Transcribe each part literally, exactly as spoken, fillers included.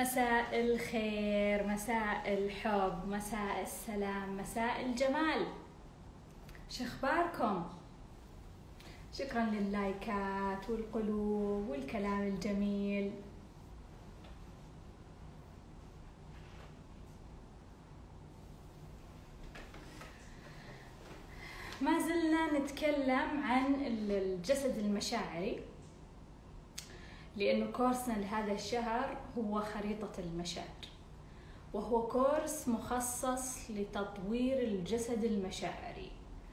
مساء الخير، مساء الحب، مساء السلام، مساء الجمال. شخباركم؟ شكرا لللايكات والقلوب والكلام الجميل. ما زلنا نتكلم عن الجسد المشاعري، لأنه كورسنا لهذا الشهر هو خريطة المشاعر، وهو كورس مخصص لتطوير الجسد المشاعري.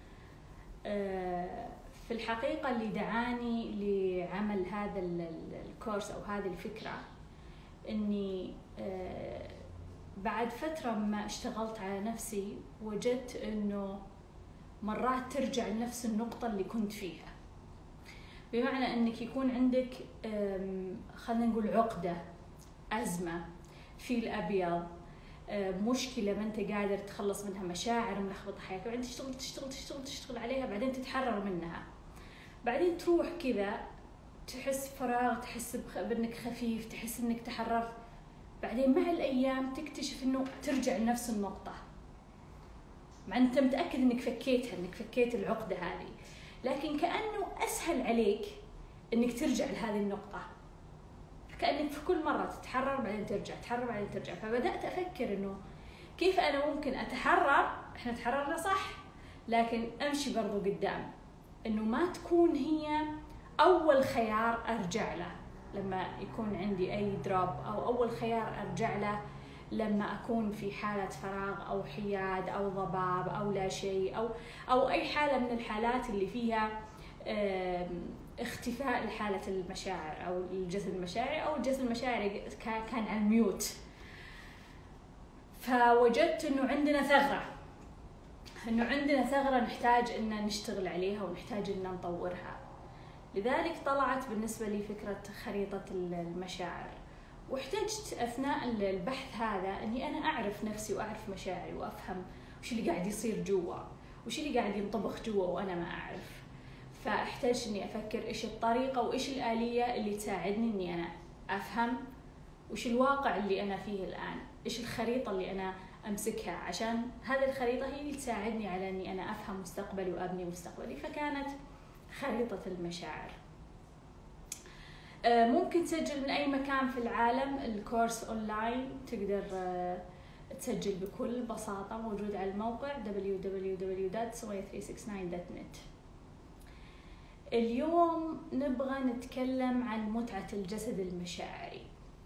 في الحقيقة اللي دعاني لعمل هذا الكورس أو هذه الفكرة إني بعد فترة ما اشتغلت على نفسي وجدت إنه مرات ترجع لنفس النقطة اللي كنت فيها، بمعنى انك يكون عندك خلينا نقول عقدة، أزمة، فيل أبيض، مشكلة ما انت قادر تخلص منها، مشاعر ملخبطة حياتك، بعدين تشتغل تشتغل تشتغل تشتغل عليها، بعدين تتحرر منها، بعدين تروح كذا تحس فراغ، تحس بانك خفيف، تحس انك تحررت، بعدين مع الأيام تكتشف انه ترجع لنفس النقطة، مع انت متأكد انك فكيتها، انك فكيت العقدة هذه، لكن كأنه أسهل عليك إنك ترجع لهذه النقطة، كأنك في كل مرة تتحرر بعدين ترجع، تتحرر بعدين ترجع. فبدأت أفكر إنه كيف أنا ممكن أتحرر، إحنا تحررنا صح، لكن أمشي برضو قدام، إنه ما تكون هي أول خيار أرجع له لما يكون عندي أي دروب، أو أول خيار أرجع له لما أكون في حالة فراغ أو حياد أو ضباب أو لا شيء، أو أو أي حالة من الحالات اللي فيها اختفاء لحالة المشاعر أو الجسد المشاعري، أو الجسد المشاعري كان على الميوت. فوجدت إنه عندنا ثغرة، إنه عندنا ثغرة نحتاج إن نشتغل عليها ونحتاج إن نطورها. لذلك طلعت بالنسبة لي فكرة خريطة المشاعر، واحتجت أثناء البحث هذا أني أنا أعرف نفسي وأعرف مشاعري وأفهم وش اللي قاعد يصير جوا، وش اللي قاعد ينطبخ جوا وأنا ما أعرف. فاحتجت أني أفكر إيش الطريقة وإيش الآلية اللي تساعدني أني أنا أفهم وش الواقع اللي أنا فيه الآن، إيش الخريطة اللي أنا أمسكها، عشان هذه الخريطة هي اللي تساعدني على أني أنا أفهم مستقبلي وأبني مستقبلي. فكانت خريطة المشاعر. ممكن تسجل من أي مكان في العالم، الكورس أونلاين تقدر تسجل بكل بساطة، موجود على الموقع دبليو دبليو دبليو دوت سمية ثلاثمية وتسعة وستين دوت نت. اليوم نبغى نتكلم عن متعة الجسد المشاعري،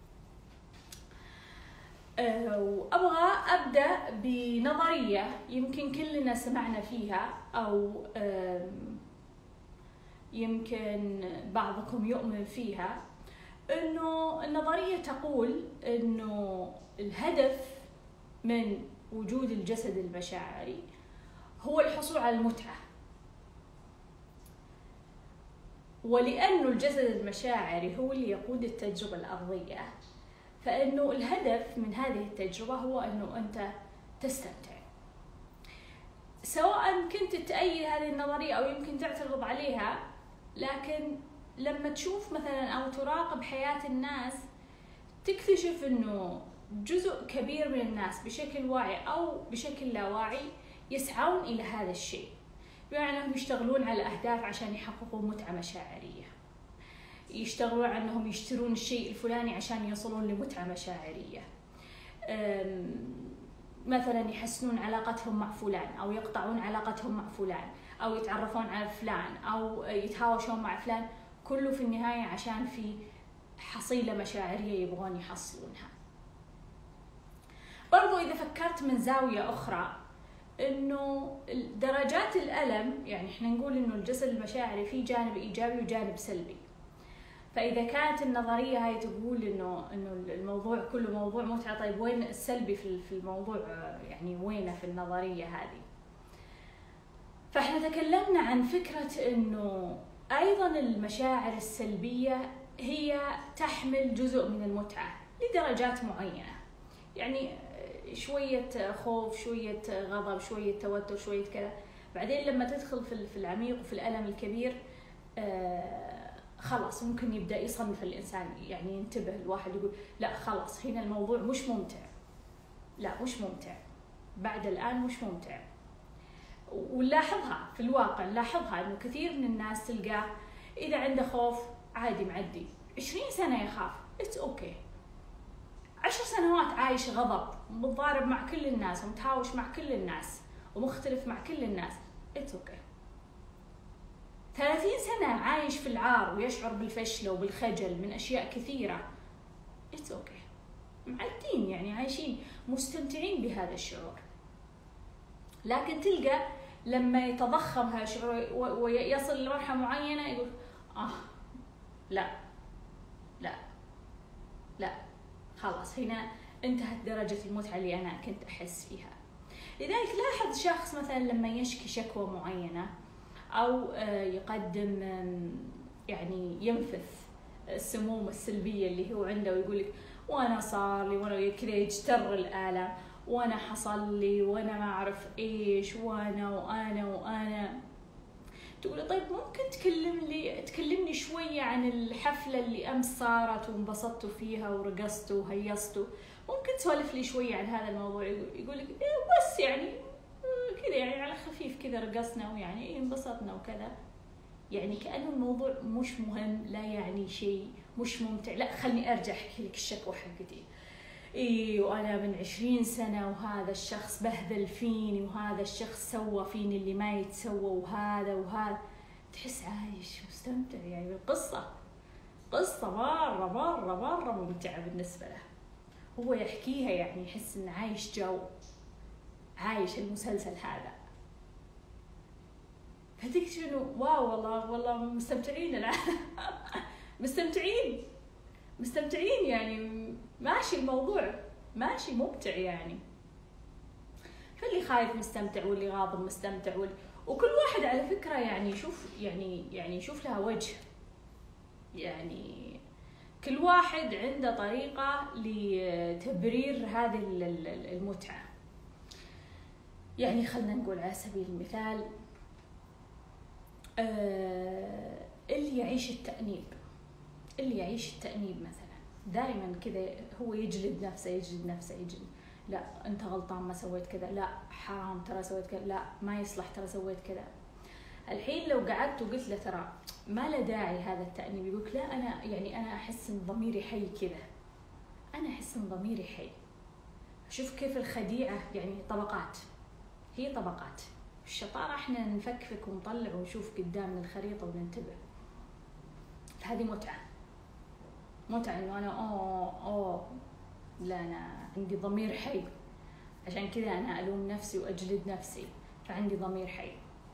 وأبغى أبدأ بنظرية يمكن كلنا سمعنا فيها، أو يمكن بعضكم يؤمن فيها. إنه النظرية تقول إنه الهدف من وجود الجسد المشاعري هو الحصول على المتعة، ولأنه الجسد المشاعري هو اللي يقود التجربة الأرضية، فإنه الهدف من هذه التجربة هو إنه أنت تستمتع. سواء كنت تأيد هذه النظرية أو يمكن تعترض عليها، لكن لما تشوف مثلا أو تراقب حياة الناس تكتشف إنه جزء كبير من الناس بشكل واعي أو بشكل لا واعي يسعون إلى هذا الشيء، بمعنى أنهم يشتغلون على أهداف عشان يحققوا متعة مشاعرية، يشتغلون على أنهم يشترون الشيء الفلاني عشان يصلون لمتعة مشاعرية، مثلا يحسنون علاقتهم مع فلان، أو يقطعون علاقتهم مع فلان، أو يتعرفون على فلان، أو يتهاوشون مع فلان، كله في النهاية عشان في حصيلة مشاعرية يبغون يحصلونها. برضو إذا فكرت من زاوية أخرى، إنه درجات الألم، يعني إحنا نقول إنه الجسد المشاعري فيه جانب إيجابي وجانب سلبي. فإذا كانت النظرية هاي تقول إنه إنه الموضوع كله موضوع متعة، طيب وين السلبي في الموضوع؟ يعني وينه في النظرية هذه؟ فإحنا تكلمنا عن فكرة إنه أيضاً المشاعر السلبية هي تحمل جزء من المتعة لدرجات معينة، يعني شوية خوف، شوية غضب، شوية توتر، شوية كذا. بعدين لما تدخل في العميق وفي الألم الكبير، خلاص ممكن يبدأ يصنف الإنسان، يعني ينتبه الواحد يقول لا خلاص هنا الموضوع مش ممتع، لا مش ممتع بعد الآن مش ممتع. ونلاحظها في الواقع، نلاحظها إنه كثير من الناس تلقاه إذا عنده خوف عادي معدي، عشرين سنة يخاف it's okay، عشر سنوات عايش غضب، متضارب مع كل الناس ومتهاوش مع كل الناس ومختلف مع كل الناس it's okay، ثلاثين سنة عايش في العار ويشعر بالفشل وبالخجل من أشياء كثيرة it's okay، معدين يعني عايشين مستمتعين بهذا الشعور. لكن تلقى لما يتضخم هذا الشعور ويصل لمرحلة معينة يقول آه لا لا لا خلاص هنا انتهت درجة المتعة اللي أنا كنت أحس فيها. لذلك لاحظ شخص مثلا لما يشكي شكوى معينة أو يقدم يعني ينفث السموم السلبية اللي هو عنده ويقول لك وأنا صار لي وأنا كذا يجتر الآلام وأنا حصل لي وأنا ما أعرف إيش وأنا وأنا وأنا. تقول طيب ممكن تكلم لي تكلمني شوية عن الحفلة اللي أمس صارت وانبسطتوا فيها ورقصتوا وهيصتوا، ممكن تسولف لي شوية عن هذا الموضوع؟ يقول لك إيه بس يعني كذا يعني على خفيف كذا رقصنا ويعني انبسطنا وكذا، يعني كأنه الموضوع مش مهم، لا يعني شيء، مش ممتع. لا خلني أرجع أحكي لك الشكوى حقتي، إيه وأنا من عشرين سنة وهذا الشخص بهذل فيني وهذا الشخص سوى فيني اللي ما يتسوى وهذا وهذا. تحس عايش مستمتع يعني بالقصة، قصة مرة مرة مرة ممتعة بالنسبة له، هو يحكيها يعني يحس إنه عايش جو، عايش المسلسل هذا. فتكتشف إنه واو والله والله مستمتعين الآن مستمتعين مستمتعين يعني ماشي الموضوع ماشي ممتع يعني. فاللي خايف مستمتع واللي غاضب مستمتع وال... وكل واحد على فكرة يعني شوف يعني يعني شوف لها وجه، يعني كل واحد عنده طريقة لتبرير هذه المتعة. يعني خلنا نقول على سبيل المثال آه اللي يعيش التأنيب، اللي يعيش التأنيب مثلا دائما كذا هو يجلد نفسه يجلد نفسه يجلد، لا انت غلطان ما سويت كذا، لا حرام ترى سويت كذا، لا ما يصلح ترى سويت كذا. الحين لو قعدت وقلت له ترى ما له داعي هذا التأنيب، يقولك لا انا يعني انا احس ان ضميري حي كذا، انا احس ان ضميري حي. شوف كيف الخديعة يعني طبقات، هي طبقات. الشطارة احنا نفكفك ونطلع ونشوف قدامنا الخريطة وننتبه. هذه متعة، متعة انه انا اوه اوه لا انا عندي ضمير حي، عشان كذا انا الوم نفسي واجلد نفسي، فعندي ضمير حي.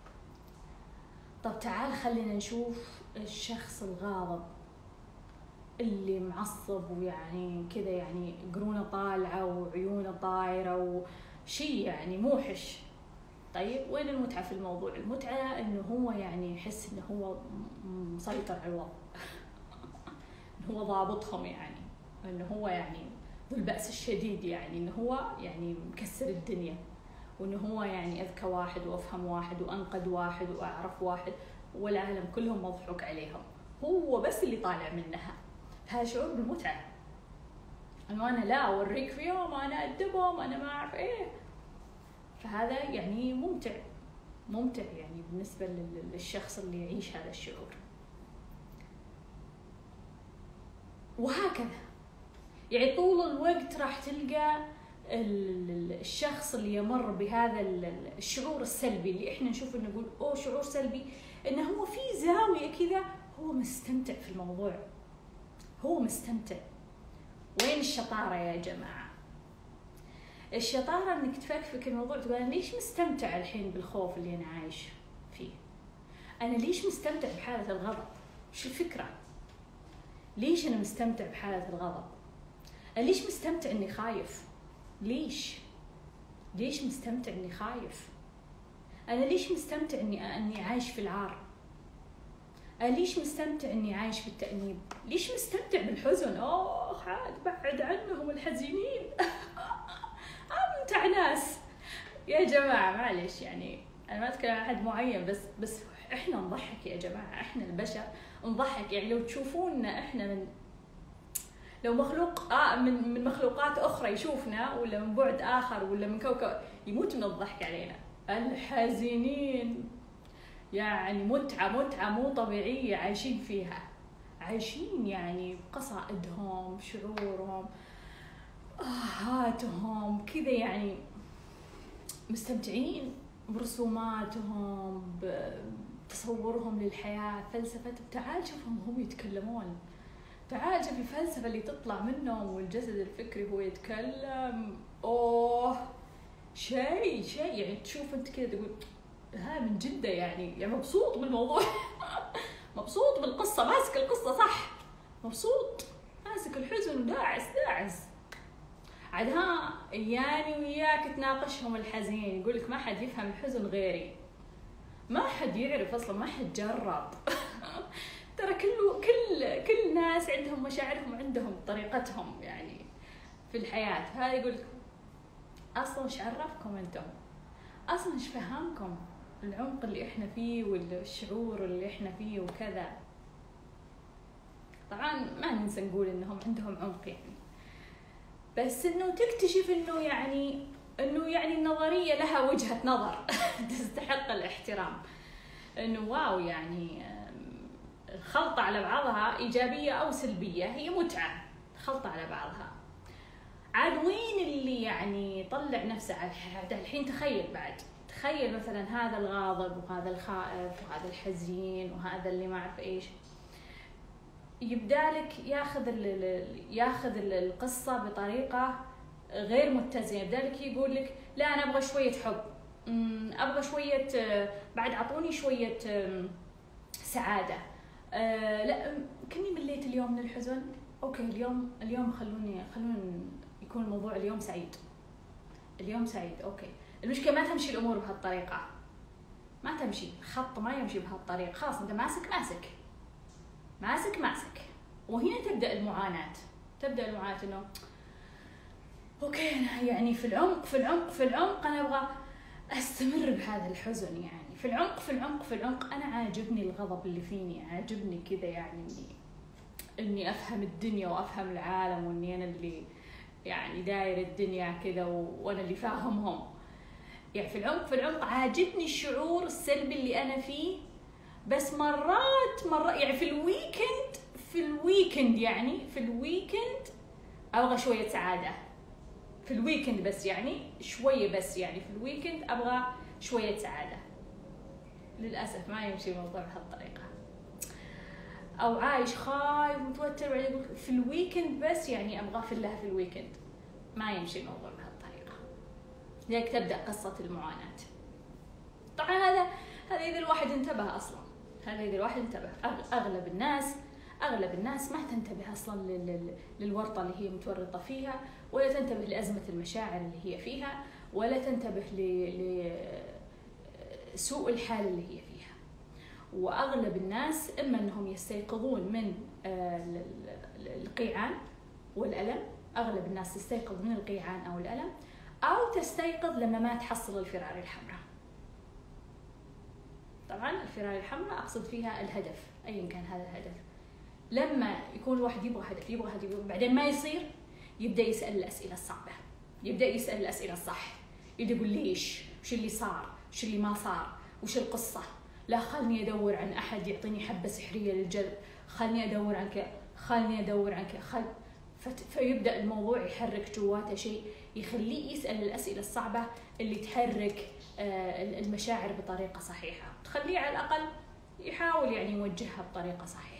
طب تعال خلينا نشوف الشخص الغاضب اللي معصب ويعني كذا يعني قرونه طالعة وعيونه طايرة وشي يعني موحش. طيب وين المتعة في الموضوع؟ المتعة انه هو يعني يحس انه هو مسيطر على الوضع انه هو ضابطهم، يعني انه هو يعني ذو البأس الشديد، يعني انه هو يعني مكسر الدنيا، وانه هو يعني اذكى واحد وافهم واحد وانقد واحد واعرف واحد والعالم كلهم مضحوك عليهم، هو بس اللي طالع منها. هذا شعور بالمتعة، انه انا لا اوريك فيهم، انا ادبهم، انا ما اعرف ايه. فهذا يعني ممتع ممتع يعني بالنسبة للشخص اللي يعيش هذا الشعور. وهكذا يعني طول الوقت راح تلقى الشخص اللي يمر بهذا الشعور السلبي اللي احنا نشوف انه نقول اوه شعور سلبي، انه هو في زاوية كذا هو مستمتع في الموضوع، هو مستمتع. وين الشطارة يا جماعة؟ الشطارة انك تفكفك الموضوع، تقول انا ليش مستمتع الحين بالخوف اللي انا عايش فيه؟ انا ليش مستمتع بحالة الغضب؟ وش الفكرة؟ ليش انا مستمتع بحالة الغضب؟ انا ليش مستمتع اني خايف؟ ليش؟ ليش مستمتع اني خايف؟ انا ليش مستمتع اني اني عايش في العار؟ انا ليش مستمتع اني عايش في التأنيب؟ ليش مستمتع بالحزن؟ اوه عاد بعد عنهم الحزينين امتع ناس يا جماعة. معلش يعني انا ما اتكلم عن احد معين، بس بس احنا نضحك يا جماعة، احنا البشر نضحك. يعني لو تشوفونا احنا من لو مخلوق آه من من مخلوقات اخرى يشوفنا، ولا من بعد اخر، ولا من كوكب، يموت من الضحك علينا. الحزينين يعني متعة متعة مو طبيعية عايشين فيها، عايشين يعني بقصائدهم، شعورهم، آهاتهم كذا، يعني مستمتعين برسوماتهم، بتصورهم للحياة، فلسفتهم. تعال شوفهم هم يتكلمون، تعال شوف الفلسفة اللي تطلع منهم، والجسد الفكري هو يتكلم. أوه شيء شيء يعني تشوف أنت كذا تقول ها من جدة، يعني يعني مبسوط بالموضوع. مبسوط بالقصة، ماسك القصة صح، مبسوط ماسك الحزن وداعس داعس. عاد ها يعني وياك تناقشهم الحزين، يقول لك ما حد يفهم الحزن غيري، ما حد يعرف اصلا، ما حد جرب. ترى كل كل كل ناس عندهم مشاعرهم وعندهم طريقتهم يعني في الحياة. هذا يقول لك اصلا ايش عرفكم انتم، اصلا ايش فهمكم العمق اللي احنا فيه والشعور اللي احنا فيه وكذا. طبعا ما ننسى نقول انهم عندهم عمق يعني، بس انه تكتشف انه يعني انه يعني النظريه لها وجهه نظر تستحق الاحترام. انه واو يعني الخلطه على بعضها ايجابيه او سلبيه، هي متعه خلطه على بعضها. عاد وين اللي يعني طلع نفسه على الحين؟ تخيل بعد، تخيل مثلا هذا الغاضب وهذا الخائف وهذا الحزين وهذا اللي ما اعرف ايش، يبدا لك ياخذ ياخذ القصه بطريقه غير متزنه. يبدا لك يقول لك لا انا ابغى شويه حب، ابغى شويه، بعد اعطوني شويه سعاده، لا كني مليت اليوم من الحزن، اوكي اليوم اليوم خلوني خلوني يكون الموضوع اليوم سعيد، اليوم سعيد. اوكي المشكله ما تمشي الامور بهالطريقه، ما تمشي، خط ما يمشي بهالطريقه. خلاص انت ماسك ماسك ماسك ماسك وهنا تبدا المعاناه. تبدا المعاناه انه اوكي انا يعني في العمق في العمق في العمق انا ابغى استمر بهذا الحزن، يعني في العمق في العمق في العمق انا عاجبني الغضب اللي فيني، عاجبني كذا يعني اني اني افهم الدنيا وافهم العالم، واني انا اللي يعني داير الدنيا كذا وانا اللي فاهمهم. يعني في العمق في العمق عاجبني الشعور السلبي اللي انا فيه، بس مرات مرات يعني في الويكند في الويكند يعني في الويكند ابغى شويه سعاده في الويكند، بس يعني شويه، بس يعني في الويكند ابغى شويه سعاده. للاسف ما يمشي الموضوع بهالطريقه. او عايش خايف متوتر بعدين يقول في الويكند بس يعني ابغى في الله في الويكند، ما يمشي الموضوع بهالطريقه. لذلك تبدا قصه المعاناه. طبعا هذا هذا اذا الواحد انتبه اصلا، هذا اذا الواحد انتبه. اغلب الناس اغلب الناس ما تنتبه اصلا للورطه اللي هي متورطه فيها، ولا تنتبه لازمه المشاعر اللي هي فيها، ولا تنتبه لسوء الحال اللي هي فيها. واغلب الناس اما انهم يستيقظون من القيعان والالم، اغلب الناس تستيقظ من القيعان او الالم، او تستيقظ لما ما تحصل الفرار الحمراء. طبعا الفرار الحمراء اقصد فيها الهدف، ايا كان هذا الهدف. لما يكون الواحد يبغى هدف يبغى هدف بعدين ما يصير، يبدا يسال الاسئله الصعبه، يبدا يسال الاسئله الصح، يبدا يقول ليش، وش اللي صار، وش اللي ما صار، وش القصه، لا خلني ادور عن احد يعطيني حبه سحريه للجلب، خلني ادور عن كذا، خلني ادور عن كذا، خل فيبدا الموضوع يحرك جواته شيء يخليه يسال الاسئله الصعبه اللي تحرك المشاعر بطريقه صحيحه، تخليه على الاقل يحاول يعني يوجهها بطريقه صحيحه.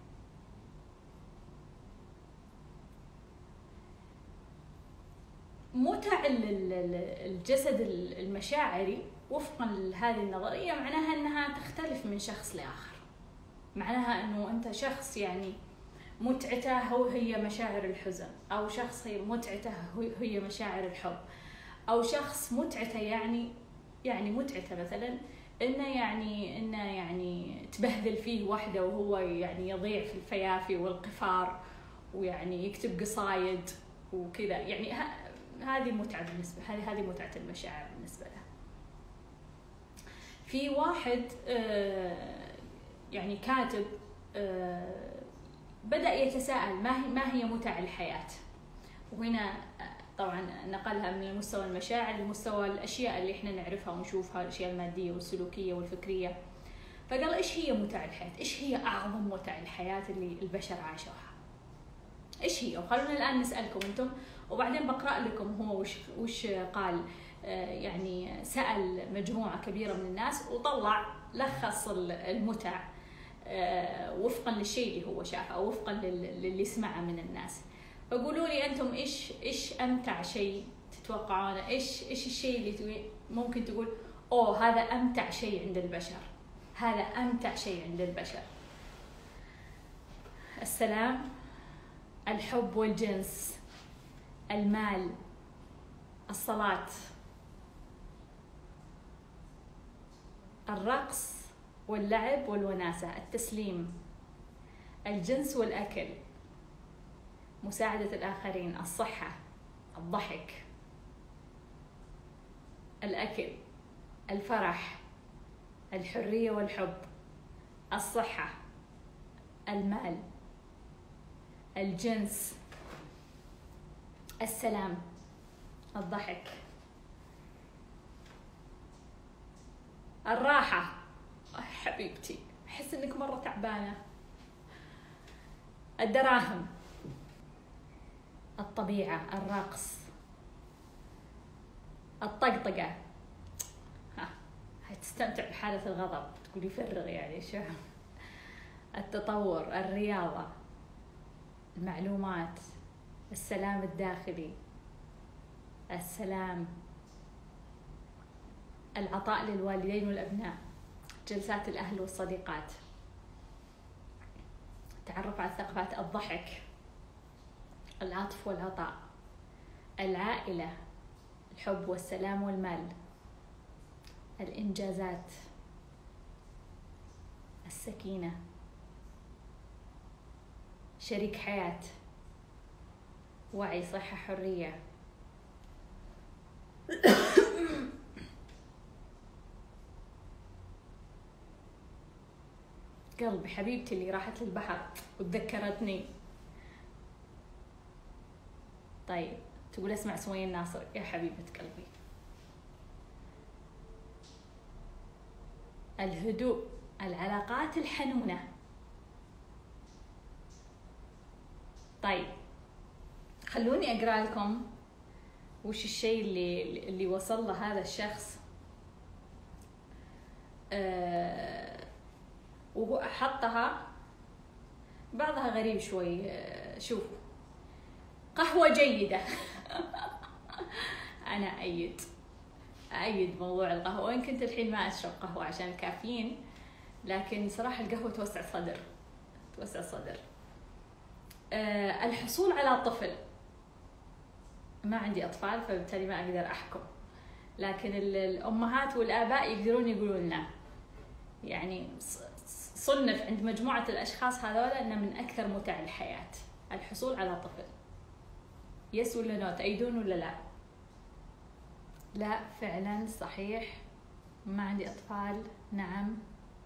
متع الجسد المشاعري وفقا لهذه النظريه معناها انها تختلف من شخص لاخر. معناها انه انت شخص يعني متعته هو هي مشاعر الحزن، او شخص هي متعته هي مشاعر الحب، او شخص متعته يعني يعني متعته مثلا انه يعني انه يعني تبهذل فيه واحده وهو يعني يضيع في الفيافي والقفار ويعني يكتب قصايد وكذا. يعني هذه متعه بالنسبه هذه هذه متعه المشاعر بالنسبه له. في واحد يعني كاتب بدأ يتساءل ما هي ما هي متع الحياة. وهنا طبعا نقلها من المستوى المشاعر لمستوى الأشياء اللي احنا نعرفها ونشوفها، الأشياء المادية والسلوكية والفكرية. فقال إيش هي متع الحياة؟ إيش هي أعظم متع الحياة اللي البشر عاشوها؟ إيش هي؟ وخلونا الآن نسألكم أنتم، وبعدين بقرأ لكم هو وش وش قال. يعني سأل مجموعة كبيرة من الناس وطلع لخص المتع وفقا للشيء اللي هو شافه أو وفقا للي سمعه من الناس. فقولوا لي أنتم إيش إيش أمتع شيء تتوقعونه؟ إيش إيش الشيء اللي ممكن تقول أوه هذا أمتع شيء عند البشر، هذا أمتع شيء عند البشر؟ السلام، الحب والجنس، المال، الصلاة، الرقص واللعب والوناسة، التسليم، الجنس والأكل، مساعدة الآخرين، الصحة، الضحك، الأكل، الفرح، الحرية والحب، الصحة، المال، الجنس، السلام، الضحك، الراحة. حبيبتي أحس إنك مرة تعبانة. الدراهم، الطبيعة، الرقص، الطقطقة، ها هتستمتع بحالة الغضب تقولي فرغ يعني شو. التطور، الرياضة، المعلومات، السلام الداخلي، السلام، العطاء للوالدين والأبناء، جلسات الأهل والصديقات، التعرف على الثقافات، الضحك، العطف والعطاء، العائلة، الحب والسلام والمال، الإنجازات، السكينة، شريك حياة، وعي، صحة، حرية. قلبي حبيبتي اللي راحت للبحر وتذكرتني. طيب تقول اسمع سمية الناصر، يا حبيبة قلبي. الهدوء، العلاقات الحنونة. طيب خلوني أقرأ لكم وش الشيء اللي اللي وصل له هذا الشخص. أه وهو حطها بعضها غريب شوي. أه شوفوا، قهوة جيدة. أنا أيد أيد موضوع القهوة، وإن كنت الحين ما أشرب قهوة عشان الكافيين، لكن صراحة القهوة توسع الصدر توسع الصدر. أه الحصول على طفل. ما عندي أطفال فبالتالي ما أقدر أحكم، لكن الأمهات والآباء يقدرون يقولون لنا. يعني صنف عند مجموعة الأشخاص هذولا أنه من أكثر متع الحياة الحصول على طفل. يس ولا نو؟ تأيدون ولا لا؟ لا فعلا صحيح، ما عندي أطفال. نعم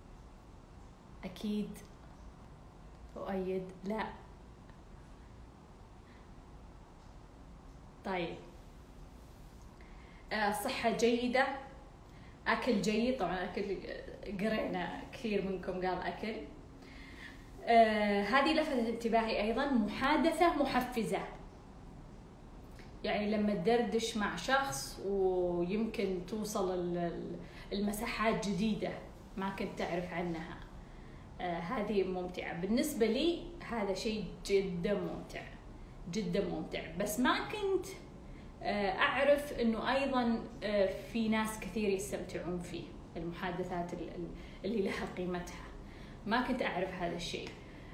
أكيد أؤيد. لا. طيب آه صحة جيدة، أكل جيد. طبعا أكل قرينا كثير منكم قال أكل. آه هذه لفتت انتباهي أيضا. محادثة محفزة، يعني لما تدردش مع شخص ويمكن توصل المساحات جديدة ما كنت تعرف عنها. آه هذه ممتعة بالنسبة لي. هذا شيء جدا ممتع جدا ممتع. بس ما كنت آه أعرف أنه أيضا آه في ناس كثير يستمتعون فيه المحادثات اللي لها قيمتها. ما كنت أعرف هذا الشيء.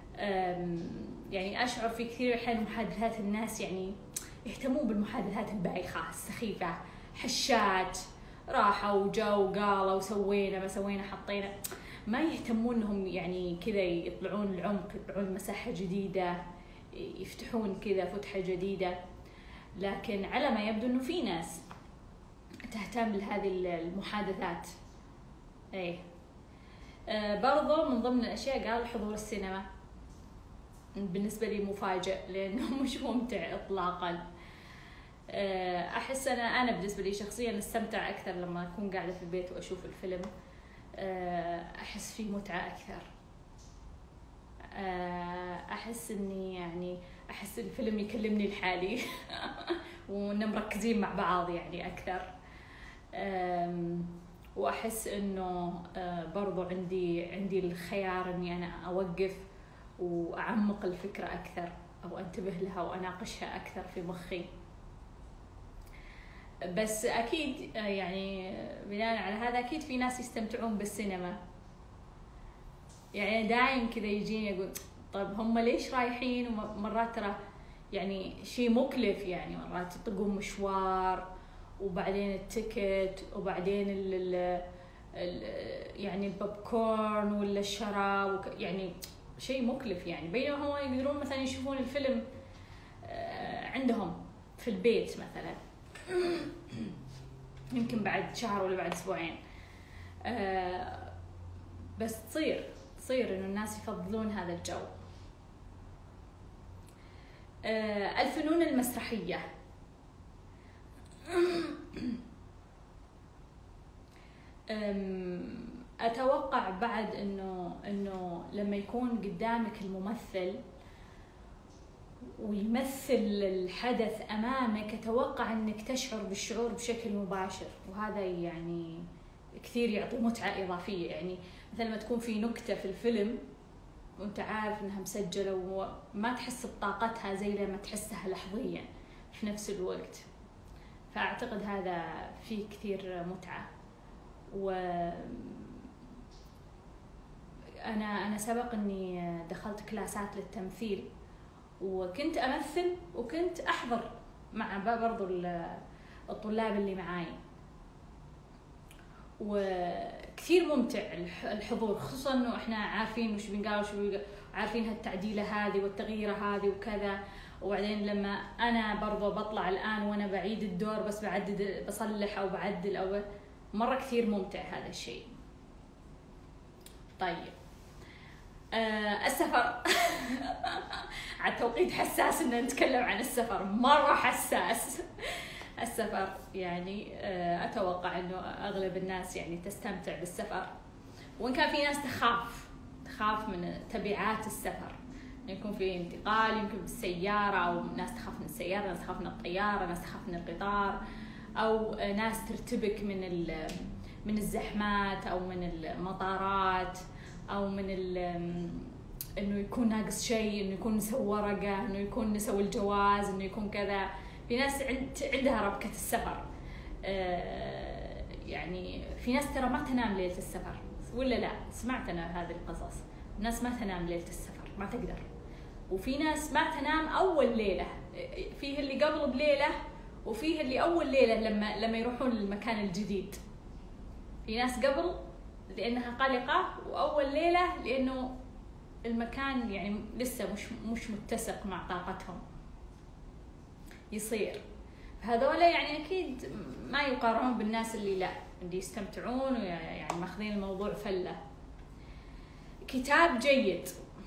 يعني أشعر في كثير الحين محادثات الناس يعني يهتمون بالمحادثات البايخة السخيفة، حشات، راحوا وجاوا وقالوا وسوينا ما سوينا حطينا. ما يهتمون انهم يعني كذا يطلعون العمق، يطلعون مساحة جديدة، يفتحون كذا فتحة جديدة. لكن على ما يبدو انه في ناس تهتم لهذه المحادثات. ايه برضو من ضمن الأشياء قال حضور السينما، بالنسبة لي مفاجئ لأنه مش ممتع إطلاقا. أحس أنا أنا بالنسبة لي شخصيا استمتع أكثر لما أكون قاعدة في البيت وأشوف الفيلم، أحس فيه متعة أكثر. أحس إني يعني أحس الفيلم يكلمني لحالي وإننا مركزين مع بعض يعني أكثر. وأحس إنه برضو عندي عندي الخيار إني أنا أوقف وأعمق الفكرة أكثر أو أنتبه لها وأناقشها أكثر في مخي. بس أكيد يعني بناء على هذا أكيد في ناس يستمتعون بالسينما. يعني دايم كذا يجيني أقول طيب هم ليش رايحين؟ ومرات ترى يعني شيء مكلف، يعني مرات يطقون مشوار وبعدين التيكت وبعدين ال ال يعني البوب كورن ولا الشراب، يعني شيء مكلف يعني. بينما هم يقدرون مثلا يشوفون الفيلم عندهم في البيت مثلا يمكن بعد شهر ولا بعد اسبوعين. بس تصير تصير انه الناس يفضلون هذا الجو. الفنون المسرحية، اتوقع بعد انه انه لما يكون قدامك الممثل ويمثل الحدث امامك، اتوقع انك تشعر بالشعور بشكل مباشر، وهذا يعني كثير يعطي متعة اضافية. يعني مثل ما تكون في نكتة في الفيلم وانت عارف انها مسجلة وما تحس بطاقتها زي لما تحسها لحظيا في نفس الوقت. فاعتقد هذا فيه كثير متعة. و انا انا سبق اني دخلت كلاسات للتمثيل وكنت امثل وكنت احضر مع برضو الطلاب اللي معاي، وكثير ممتع الحضور، خصوصا انه احنا عارفين وش بنقال وش بنقال، عارفين هالتعديله هذه والتغييره هذه وكذا. وبعدين لما انا برضو بطلع الان وانا بعيد الدور بس بعدد بصلح او بعدل او مره كثير ممتع هذا الشيء. طيب آه السفر على توقيت حساس ان نتكلم عن السفر، مره حساس. السفر يعني آه اتوقع انه اغلب الناس يعني تستمتع بالسفر، وان كان في ناس تخاف تخاف من تبعات السفر. يكون في انتقال يمكن بالسياره، او ناس تخاف من السياره، ناس تخاف من الطياره، ناس تخاف من القطار، او ناس ترتبك من من الزحمات او من المطارات، او من انه يكون ناقص شيء، انه يكون نسوي ورقه، انه يكون نسوي الجواز، انه يكون كذا. في ناس عندها ربكه السفر. يعني في ناس ترى ما تنام ليله السفر، ولا لا؟ سمعت انا هذه القصص، الناس ما تنام ليله السفر، ما تقدر. وفي ناس ما تنام اول ليله، فيه اللي قبل بليله وفيه اللي اول ليله لما لما يروحون للمكان الجديد. في ناس قبل لانها قلقه، واول ليله لانه المكان يعني لسه مش مش متسق مع طاقتهم. يصير هذولا يعني اكيد ما يقارنون بالناس اللي لا اللي يستمتعون ويعني ماخذين الموضوع فله. كتاب جيد،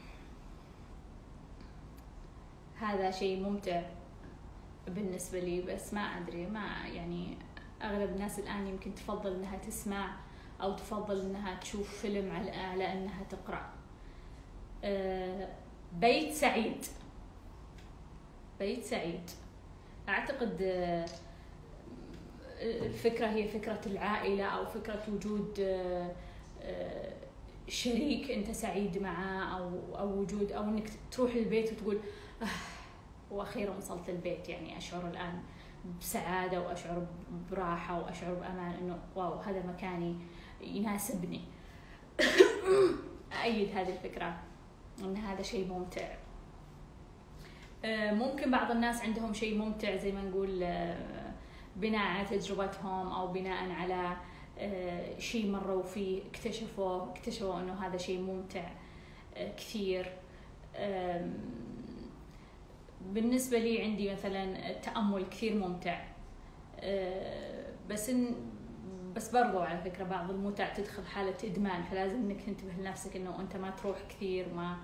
هذا شيء ممتع بالنسبة لي، بس ما أدري، ما يعني أغلب الناس الآن يمكن تفضل إنها تسمع أو تفضل إنها تشوف فيلم على, على إنها تقرأ. أه بيت سعيد، بيت سعيد أعتقد أه الفكرة هي فكرة العائلة، أو فكرة وجود أه أه شريك أنت سعيد معه، أو أو وجود أو إنك تروح البيت وتقول آه وأخيرا وصلت البيت، يعني أشعر الآن بسعادة وأشعر براحة وأشعر بأمان، إنه واو هذا مكاني يناسبني. أأيد هذه الفكرة إن هذا شيء ممتع. ممكن بعض الناس عندهم شيء ممتع زي ما نقول بناء على تجربتهم، أو بناء على شيء مروا فيه اكتشفوا اكتشفوا إنه هذا شيء ممتع كثير. بالنسبة لي عندي مثلا التأمل كثير ممتع، بس إن بس برضو على فكرة بعض المتع تدخل حالة إدمان، فلازم إنك تنتبه لنفسك إنه أنت ما تروح كثير ما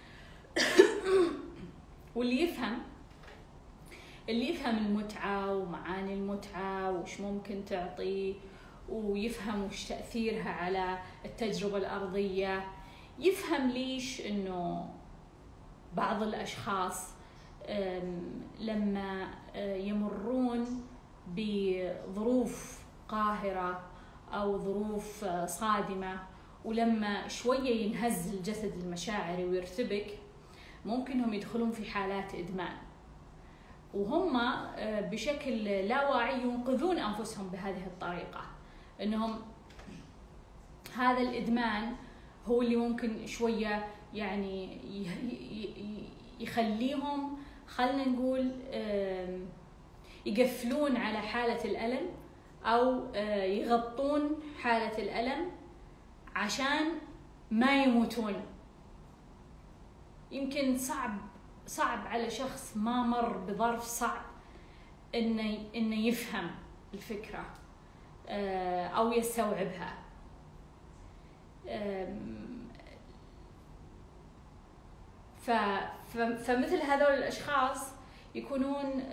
واللي يفهم اللي يفهم المتعة ومعاني المتعة وش ممكن تعطي، ويفهم وش تأثيرها على التجربة الأرضية، يفهم ليش إنه بعض الأشخاص لما يمرون بظروف قاهرة أو ظروف صادمة ولما شوية ينهز الجسد المشاعري ويرتبك، ممكن هم يدخلون في حالات إدمان، وهم بشكل لا واعي ينقذون أنفسهم بهذه الطريقة. إنهم هذا الإدمان هو اللي ممكن شوية يعني يخليهم، خلنا نقول يقفلون على حالة الألم أو يغطون حالة الألم عشان ما يموتون. يمكن صعب صعب على شخص ما مر بظرف صعب إنه إنه يفهم الفكرة أو يستوعبها. فمثل هذول الأشخاص يكونون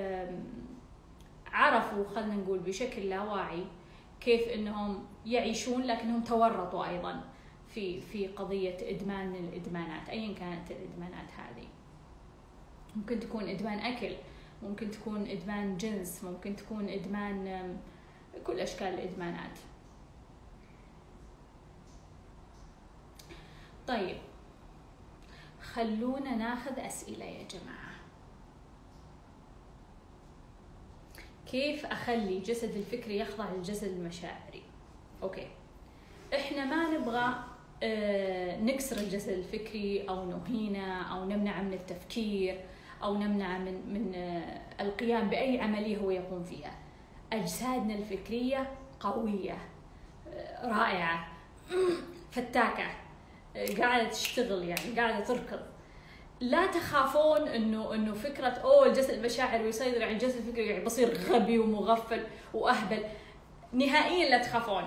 عرفوا، خلنا نقول بشكل لا واعي، كيف إنهم يعيشون، لكنهم تورطوا أيضا في في قضية إدمان من الإدمانات، أيا كانت الإدمانات هذه. ممكن تكون إدمان أكل، ممكن تكون إدمان جنس، ممكن تكون إدمان كل أشكال الإدمانات. طيب خلونا ناخذ أسئلة يا جماعة. كيف أخلي جسد الفكري يخضع للجسد المشاعري؟ أوكي، إحنا ما نبغى آه نكسر الجسد الفكري أو نهينه أو نمنع من التفكير أو نمنع من من آه القيام بأي عملية هو يقوم فيها. أجسادنا الفكرية قوية، آه رائعة، فتاكة، آه قاعدة تشتغل، يعني قاعدة تركض. لا تخافون انه انه فكره اوه الجسد المشاعري يسيطر على الجسد الفكري يعني بصير غبي ومغفل واهبل. نهائيا لا تخافون.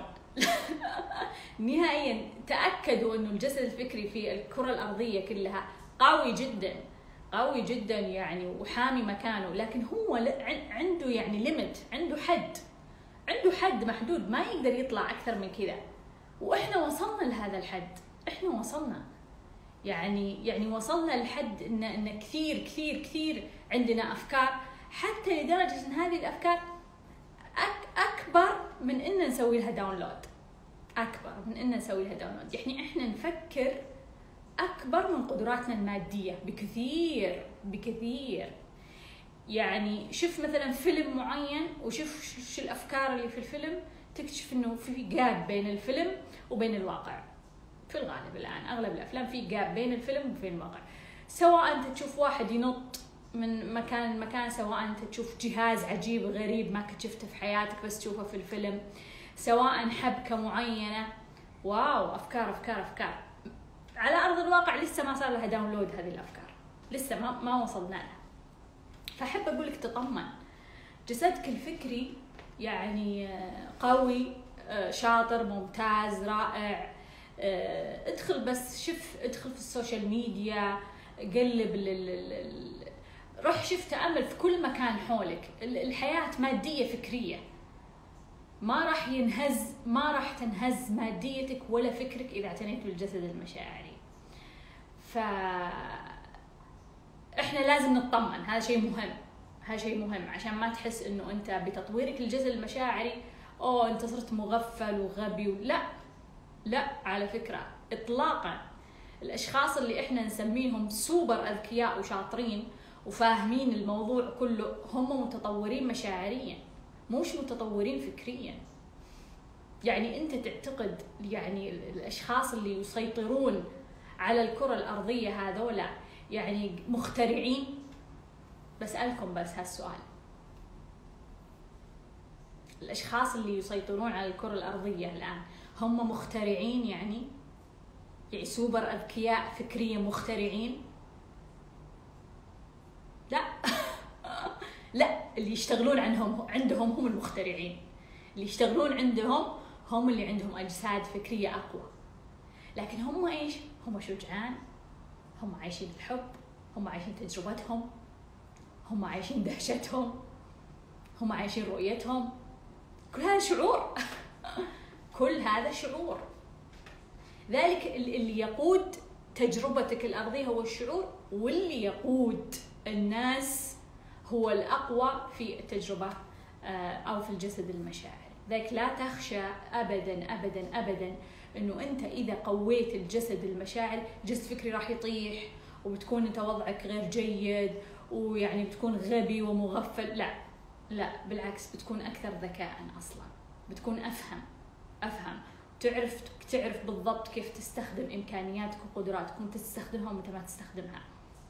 نهائيا تاكدوا انه الجسد الفكري في الكره الارضيه كلها قوي جدا، قوي جدا يعني، وحامي مكانه، لكن هو عنده يعني ليميت، عنده حد، عنده حد محدود، ما يقدر يطلع اكثر من كذا. واحنا وصلنا لهذا الحد، احنا وصلنا يعني يعني وصلنا لحد ان ان كثير كثير كثير عندنا افكار، حتى لدرجه ان هذه الافكار أك اكبر من ان نسوي لها داونلود، اكبر من ان نسوي لها داونلود. يعني احنا نفكر اكبر من قدراتنا الماديه بكثير بكثير. يعني شوف مثلا فيلم معين وشوف شو الافكار اللي في الفيلم، تكتشف انه في جاب بين الفيلم وبين الواقع. في الغالب الآن أغلب الأفلام في جاب بين الفيلم وبين الواقع. سواء أنت تشوف واحد ينط من مكان لمكان، سواء أنت تشوف جهاز عجيب غريب ما كنت شفته في حياتك بس تشوفه في الفيلم، سواء حبكة معينة، واو أفكار أفكار أفكار. على أرض الواقع لسه ما صار لها داونلود هذه الأفكار، لسه ما ما وصلنا لها. فأحب أقول لك تطمن، جسدك الفكري يعني قوي، شاطر، ممتاز، رائع. ادخل بس شوف، ادخل في السوشيال ميديا، قلب لل... روح شوف، تأمل في كل مكان حولك. الحياة مادية فكرية، ما راح ينهز ما راح تنهز ماديتك ولا فكرك إذا اعتنيت بالجسد المشاعري. ف احنا لازم نطمن، هذا شيء مهم، هذا شيء مهم عشان ما تحس انه انت بتطويرك للجسد المشاعري اوه انت صرت مغفل وغبي. لا لا على فكرة اطلاقا. الاشخاص اللي احنا نسميهم سوبر اذكياء وشاطرين وفاهمين الموضوع كله هم متطورين مشاعريا، مش متطورين فكريا. يعني انت تعتقد يعني الاشخاص اللي يسيطرون على الكرة الارضية هذولا يعني مخترعين؟ بسألكم بس هالسؤال، الاشخاص اللي يسيطرون على الكرة الارضية الان هم مخترعين؟ يعني يعني سوبر اذكياء فكريا مخترعين؟ لا. لا، اللي يشتغلون عنهم عندهم هم المخترعين. اللي يشتغلون عندهم هم اللي عندهم أجساد فكرية أقوى، لكن هم إيش؟ هم شجعان، هم عايشين الحب، هم عايشين تجربتهم، هم عايشين دهشتهم، هم عايشين رؤيتهم. كل هذا شعور كل هذا شعور. ذلك اللي يقود تجربتك الأرضية هو الشعور، واللي يقود الناس هو الأقوى في التجربة أو في الجسد المشاعري. ذلك لا تخشى أبدا أبدا أبدا إنه أنت إذا قويت الجسد المشاعري جسد فكري راح يطيح وبتكون أنت وضعك غير جيد ويعني بتكون غبي ومغفل. لا لا، بالعكس، بتكون أكثر ذكاء أصلا، بتكون أفهم أفهم تعرف تعرف بالضبط كيف تستخدم إمكانياتك وقدراتك وأنت تستخدمها وأنت ما تستخدمها.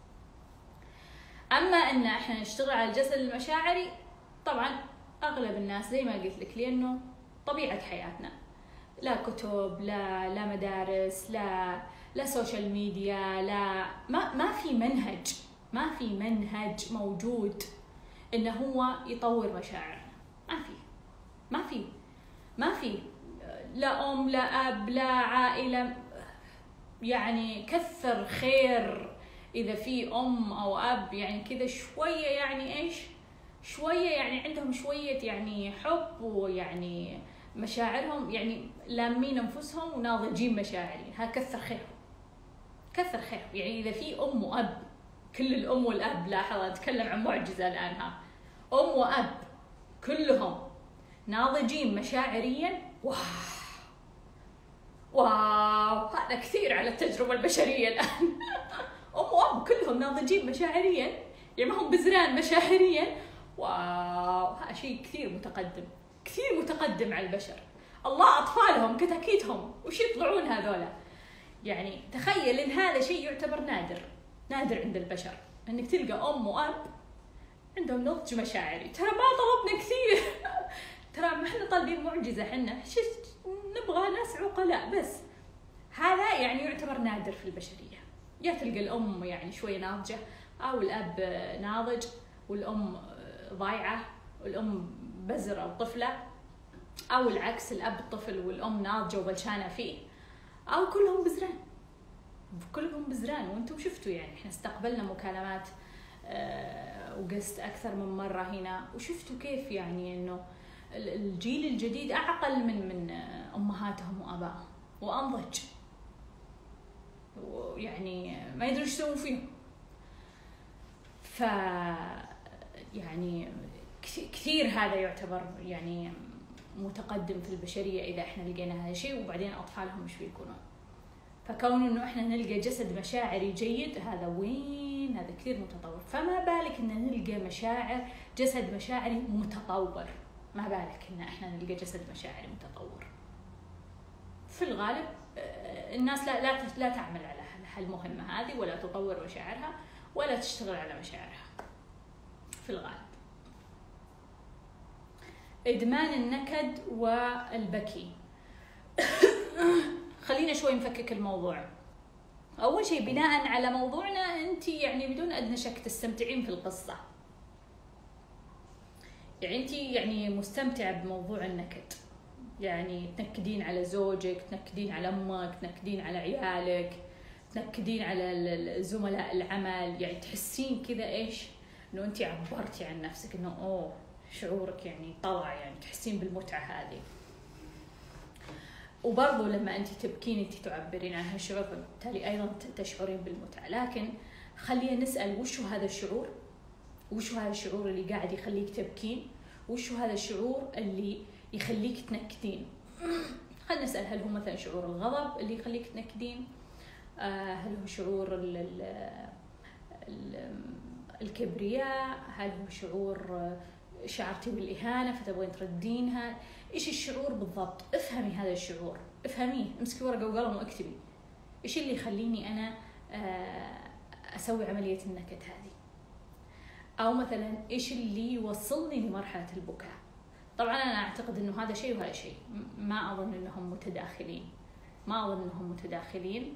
أما أن إحنا نشتغل على الجسد المشاعري، طبعا أغلب الناس زي ما قلت لك، لأنه طبيعة حياتنا، لا كتب، لا لا مدارس، لا لا سوشيال ميديا، لا ما ما في منهج ما في منهج موجود إنه هو يطور مشاعرنا. ما في ما في ما في لا أم لا أب لا عائلة. يعني كثر خير إذا في أم أو أب يعني كذا شوية، يعني إيش شوية، يعني عندهم شوية يعني حب ويعني مشاعرهم، يعني لامين أنفسهم وناضجين مشاعرين. ها كثر خير كثر خير. يعني إذا في أم وأب، كل الأم والأب، لاحظ أتكلم عن معجزة الآن، ها أم وأب كلهم ناضجين مشاعريا، واو واو، هذا كثير على التجربة البشرية الآن. أم وأب كلهم ناضجين مشاعريا، يعني ما هم بزران مشاعريا، واو، هذا شيء كثير متقدم كثير متقدم على البشر. الله أطفالهم كتاكيتهم وش يطلعون هذولا. يعني تخيل إن هذا شيء يعتبر نادر نادر عند البشر، إنك تلقى أم وأب عندهم نضج مشاعري. ترى ما طلبنا كثير ترى ما احنا طالبين معجزة، احنا نبغى ناس عقلاء بس. هذا يعني يعتبر نادر في البشرية. يا تلقى الأم يعني شوية ناضجة، أو الأب ناضج والأم ضايعة، والأم بزرة وطفلة، أو العكس، الأب طفل والأم ناضجة وبلشانة فيه، أو كلهم بزران كلهم بزران. وانتم شفتوا يعني احنا استقبلنا مكالمات أه وقست أكثر من مرة هنا، وشفتوا كيف يعني إنه الجيل الجديد أعقل من من أمهاتهم وآبائهم وأنضج، ويعني ما يدرون ايش يسوون فيهم. ف يعني كثير هذا يعتبر يعني متقدم في البشرية إذا إحنا لقينا هذا الشيء. وبعدين أطفالهم إيش بيكونون؟ فكون إنه إحنا نلقى جسد مشاعري جيد، هذا وين؟ هذا كثير متطور. فما بالك إن نلقى مشاعر جسد مشاعري متطور، ما بالك إن إحنا نلقى جسد مشاعري متطور. في الغالب الناس لا لا لا تعمل على هالمهمة هذه، ولا تطور مشاعرها، ولا تشتغل على مشاعرها في الغالب. إدمان النكد والبكي. خلينا شوي نفكك الموضوع. أول شيء بناء على موضوعنا، أنت يعني بدون أدنى شك تستمتعين في القصة، يعني أنت يعني مستمتعة بموضوع النكد، يعني تنكدين على زوجك، تنكدين على أمك، تنكدين على عيالك، تنكدين على زملاء العمل، يعني تحسين كذا إيش إنه أنت عبرتي عن نفسك، إنه أوه شعورك يعني طلع، يعني تحسين بالمتعة هذه. وبرضو لما أنت تبكين أنت تعبرين عن هالشعور، فبالتالي أيضا تشعرين بالمتعة. لكن خلينا نسأل، وشو هذا الشعور؟ وشو هذا الشعور اللي قاعد يخليك تبكين؟ وشو هذا الشعور اللي يخليك تنكدين؟ خلينا نسأل، هل هو مثلا شعور الغضب اللي يخليك تنكدين؟ آه هل هو شعور ال ال ال الكبرياء؟ هل هو شعور شعرتي بالإهانة فتبغين تردينها؟ إيش الشعور بالضبط؟ افهمي هذا الشعور، افهميه، امسكي ورقة وقلم واكتبي إيش اللي يخليني أنا أسوي عملية النكد هذه، أو مثلا إيش اللي يوصلني لمرحلة البكاء. طبعا أنا أعتقد إنه هذا شيء وهذا شيء، ما أظن إنهم متداخلين ما أظن إنهم متداخلين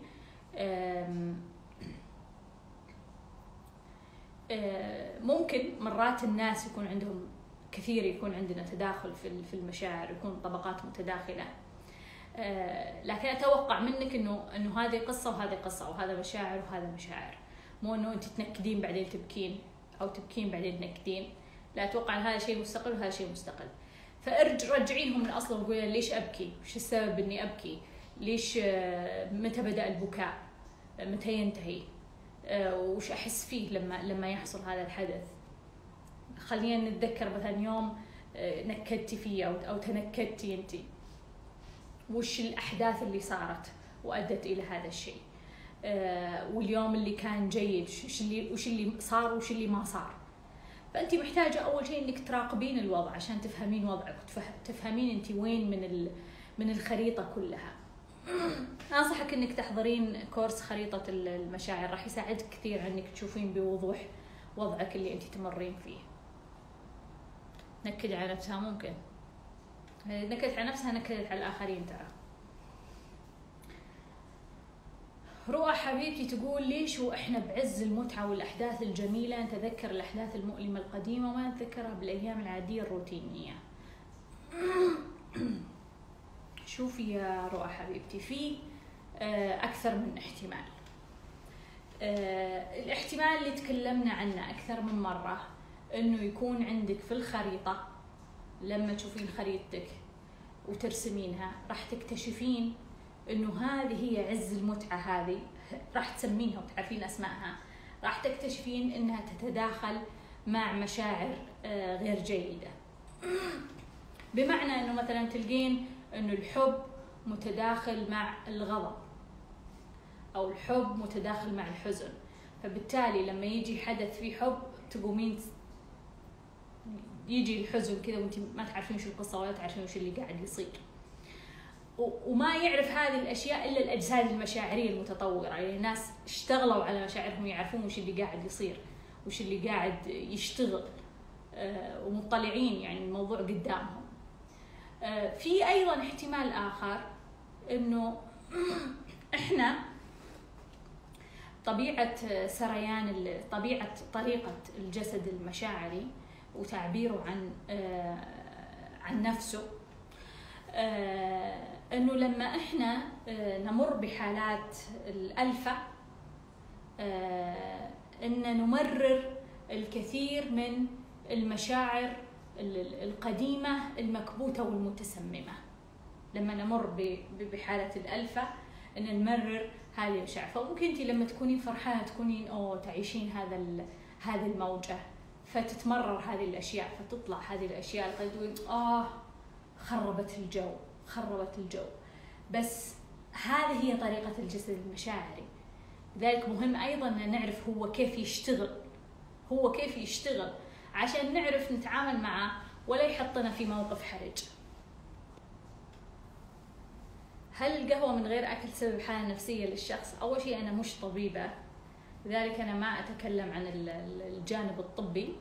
ممكن مرات الناس يكون عندهم كثير يكون عندنا تداخل في المشاعر، يكون طبقات متداخلة. لكن أتوقع منك إنه إنه هذه قصة وهذه قصة، وهذا مشاعر وهذا مشاعر، مو إنه أنت تنكدين بعدين تبكين أو تبكين بعدين تنكدين. لا، أتوقع أن هذا شيء مستقل وهذا شيء مستقل. فرجعينهم من أصله وقولي ليش أبكي؟ وش السبب إني أبكي؟ ليش؟ متى بدأ البكاء؟ متى ينتهي؟ وش أحس فيه لما لما يحصل هذا الحدث؟ خلينا نتذكر مثلا يوم نكدتي فيه أو أو تنكدتي أنت، وش الأحداث اللي صارت وأدت إلى هذا الشيء؟ واليوم اللي كان جيد، وش اللي وش اللي صار وش اللي ما صار؟ فأنت محتاجة أول شيء إنك تراقبين الوضع عشان تفهمين وضعك وتفهمين أنت وين من من الخريطة كلها. أنصحك إنك تحضرين كورس خريطة المشاعر، راح يساعدك كثير إنك تشوفين بوضوح وضعك اللي أنت تمرين فيه. نكد على نفسها ممكن، نكدت على نفسها نكدت على الآخرين. ترى رؤى حبيبتي تقول ليش وإحنا بعز المتعة والأحداث الجميلة نتذكر الأحداث المؤلمة القديمة وما نتذكرها بالأيام العادية الروتينية؟ شوفي يا رؤى حبيبتي، في أكثر من احتمال. الاحتمال اللي تكلمنا عنه أكثر من مرة إنه يكون عندك في الخريطة، لما تشوفين خريطتك وترسمينها راح تكتشفين إنه هذه هي عز المتعة، هذه راح تسمينها وتعرفين أسمائها، راح تكتشفين إنها تتداخل مع مشاعر غير جيدة. بمعنى إنه مثلا تلقين إنه الحب متداخل مع الغضب، أو الحب متداخل مع الحزن، فبالتالي لما يجي حدث فيه حب تقومين يجي الحزن كذا وانت ما تعرفين شو القصة ولا تعرفين وش اللي قاعد يصير. وما يعرف هذه الأشياء إلا الأجساد المشاعرية المتطورة، يعني الناس اشتغلوا على مشاعرهم يعرفون وش اللي قاعد يصير وش اللي قاعد يشتغل، ومطلعين يعني الموضوع قدامهم. في أيضا احتمال آخر إنه إحنا طبيعة سريان طبيعة طريقة الجسد المشاعري وتعبيره عن عن نفسه، إنه لما إحنا نمر بحالات الألفة إن نمرر الكثير من المشاعر القديمة المكبوتة والمتسممة. لما نمر بحالة الألفة إن نمرر هذه المشاعر. فممكن أنت لما تكونين فرحانة تكونين أو تعيشين هذا هذه الموجة، فتتمرر هذه الأشياء، فتطلع هذه الأشياء تقولين آه خربت الجو خربت الجو. بس هذه هي طريقة الجسد المشاعري. لذلك مهم أيضا أن نعرف هو كيف يشتغل هو كيف يشتغل عشان نعرف نتعامل معه ولا يحطنا في موقف حرج. هل القهوة من غير أكل تسبب حالة نفسية للشخص؟ أول شيء أنا مش طبيبة، لذلك أنا ما أتكلم عن الجانب الطبي،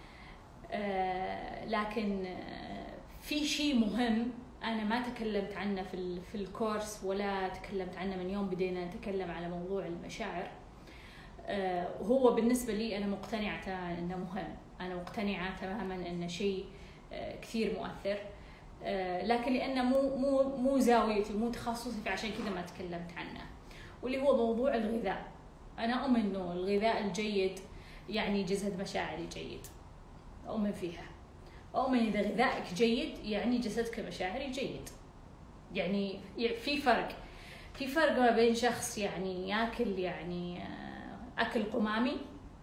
لكن في شيء مهم أنا ما تكلمت عنه في في الكورس ولا تكلمت عنه من يوم بدينا نتكلم على موضوع المشاعر، وهو بالنسبة لي أنا مقتنعة تماما إنه مهم. أنا مقتنعة تماما إنه شيء كثير مؤثر، لكن لأنه مو مو مو زاويتي مو تخصصي فعشان كذا ما تكلمت عنه، واللي هو موضوع الغذاء. أنا أؤمن إنه الغذاء الجيد يعني جسد مشاعري جيد، أؤمن فيها. أؤمن إذا غذائك جيد يعني جسدك مشاعري جيد. يعني في فرق في فرق ما بين شخص يعني ياكل يعني أكل قمامي،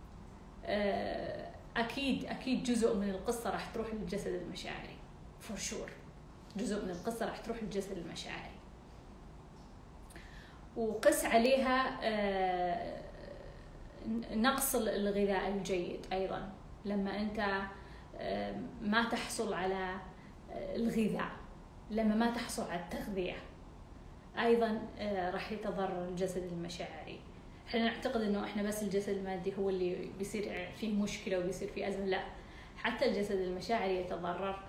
أكيد أكيد جزء من القصة راح تروح للجسد المشاعري for sure. جزء من القصة راح تروح للجسد المشاعري، وقس عليها نقص الغذاء الجيد أيضا. لما أنت ما تحصل على الغذاء، لما ما تحصل على التغذية أيضا راح يتضرر الجسد المشاعري. احنا نعتقد انه احنا بس الجسد المادي هو اللي بيصير فيه مشكلة وبيصير فيه أزمة، لا، حتى الجسد المشاعري يتضرر.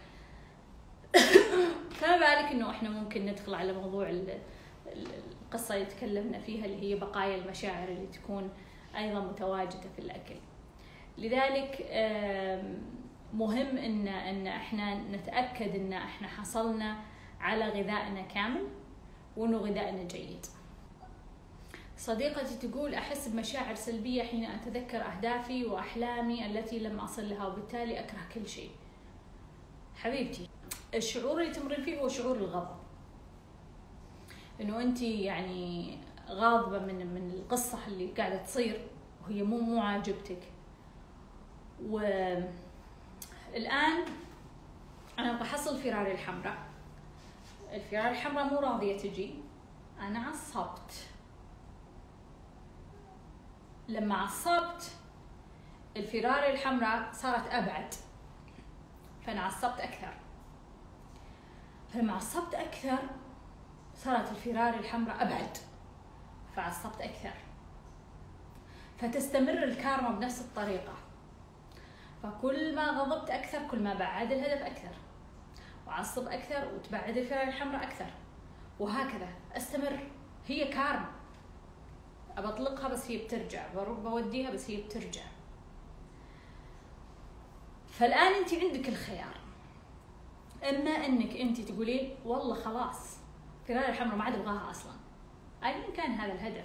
فما بالك انه احنا ممكن ندخل على موضوع القصة اللي تكلمنا فيها اللي هي بقايا المشاعر اللي تكون ايضا متواجدة في الاكل. لذلك مهم ان ان احنا نتاكد ان احنا حصلنا على غذائنا كامل وانه غذائنا جيد. صديقتي تقول احس بمشاعر سلبيه حين اتذكر اهدافي واحلامي التي لم اصل لها وبالتالي اكره كل شيء. حبيبتي، الشعور اللي تمرين فيه هو شعور الغضب، انه انت يعني غاضبه من من القصه اللي قاعده تصير وهي مو مو عاجبتك. والان انا بحصل فراري الحمراء. الفراري الحمراء مو راضيه تجي، انا عصبت. لما عصبت الفراري الحمراء صارت ابعد، فانا عصبت اكثر. فلما عصبت اكثر صارت الفراري الحمراء ابعد، فعصبت اكثر. فتستمر الكارما بنفس الطريقه، فكل ما غضبت اكثر كل ما بعد الهدف اكثر، وعصب اكثر وتبعد الفراري الحمراء اكثر، وهكذا استمر. هي كارما، أبطلقها بس هي بترجع، بوديها بس هي بترجع. فالآن أنت عندك الخيار، إما إنك أنت تقولين والله خلاص فراري الحمراء ما عاد أبغاها أصلاً، أيا كان هذا الهدف،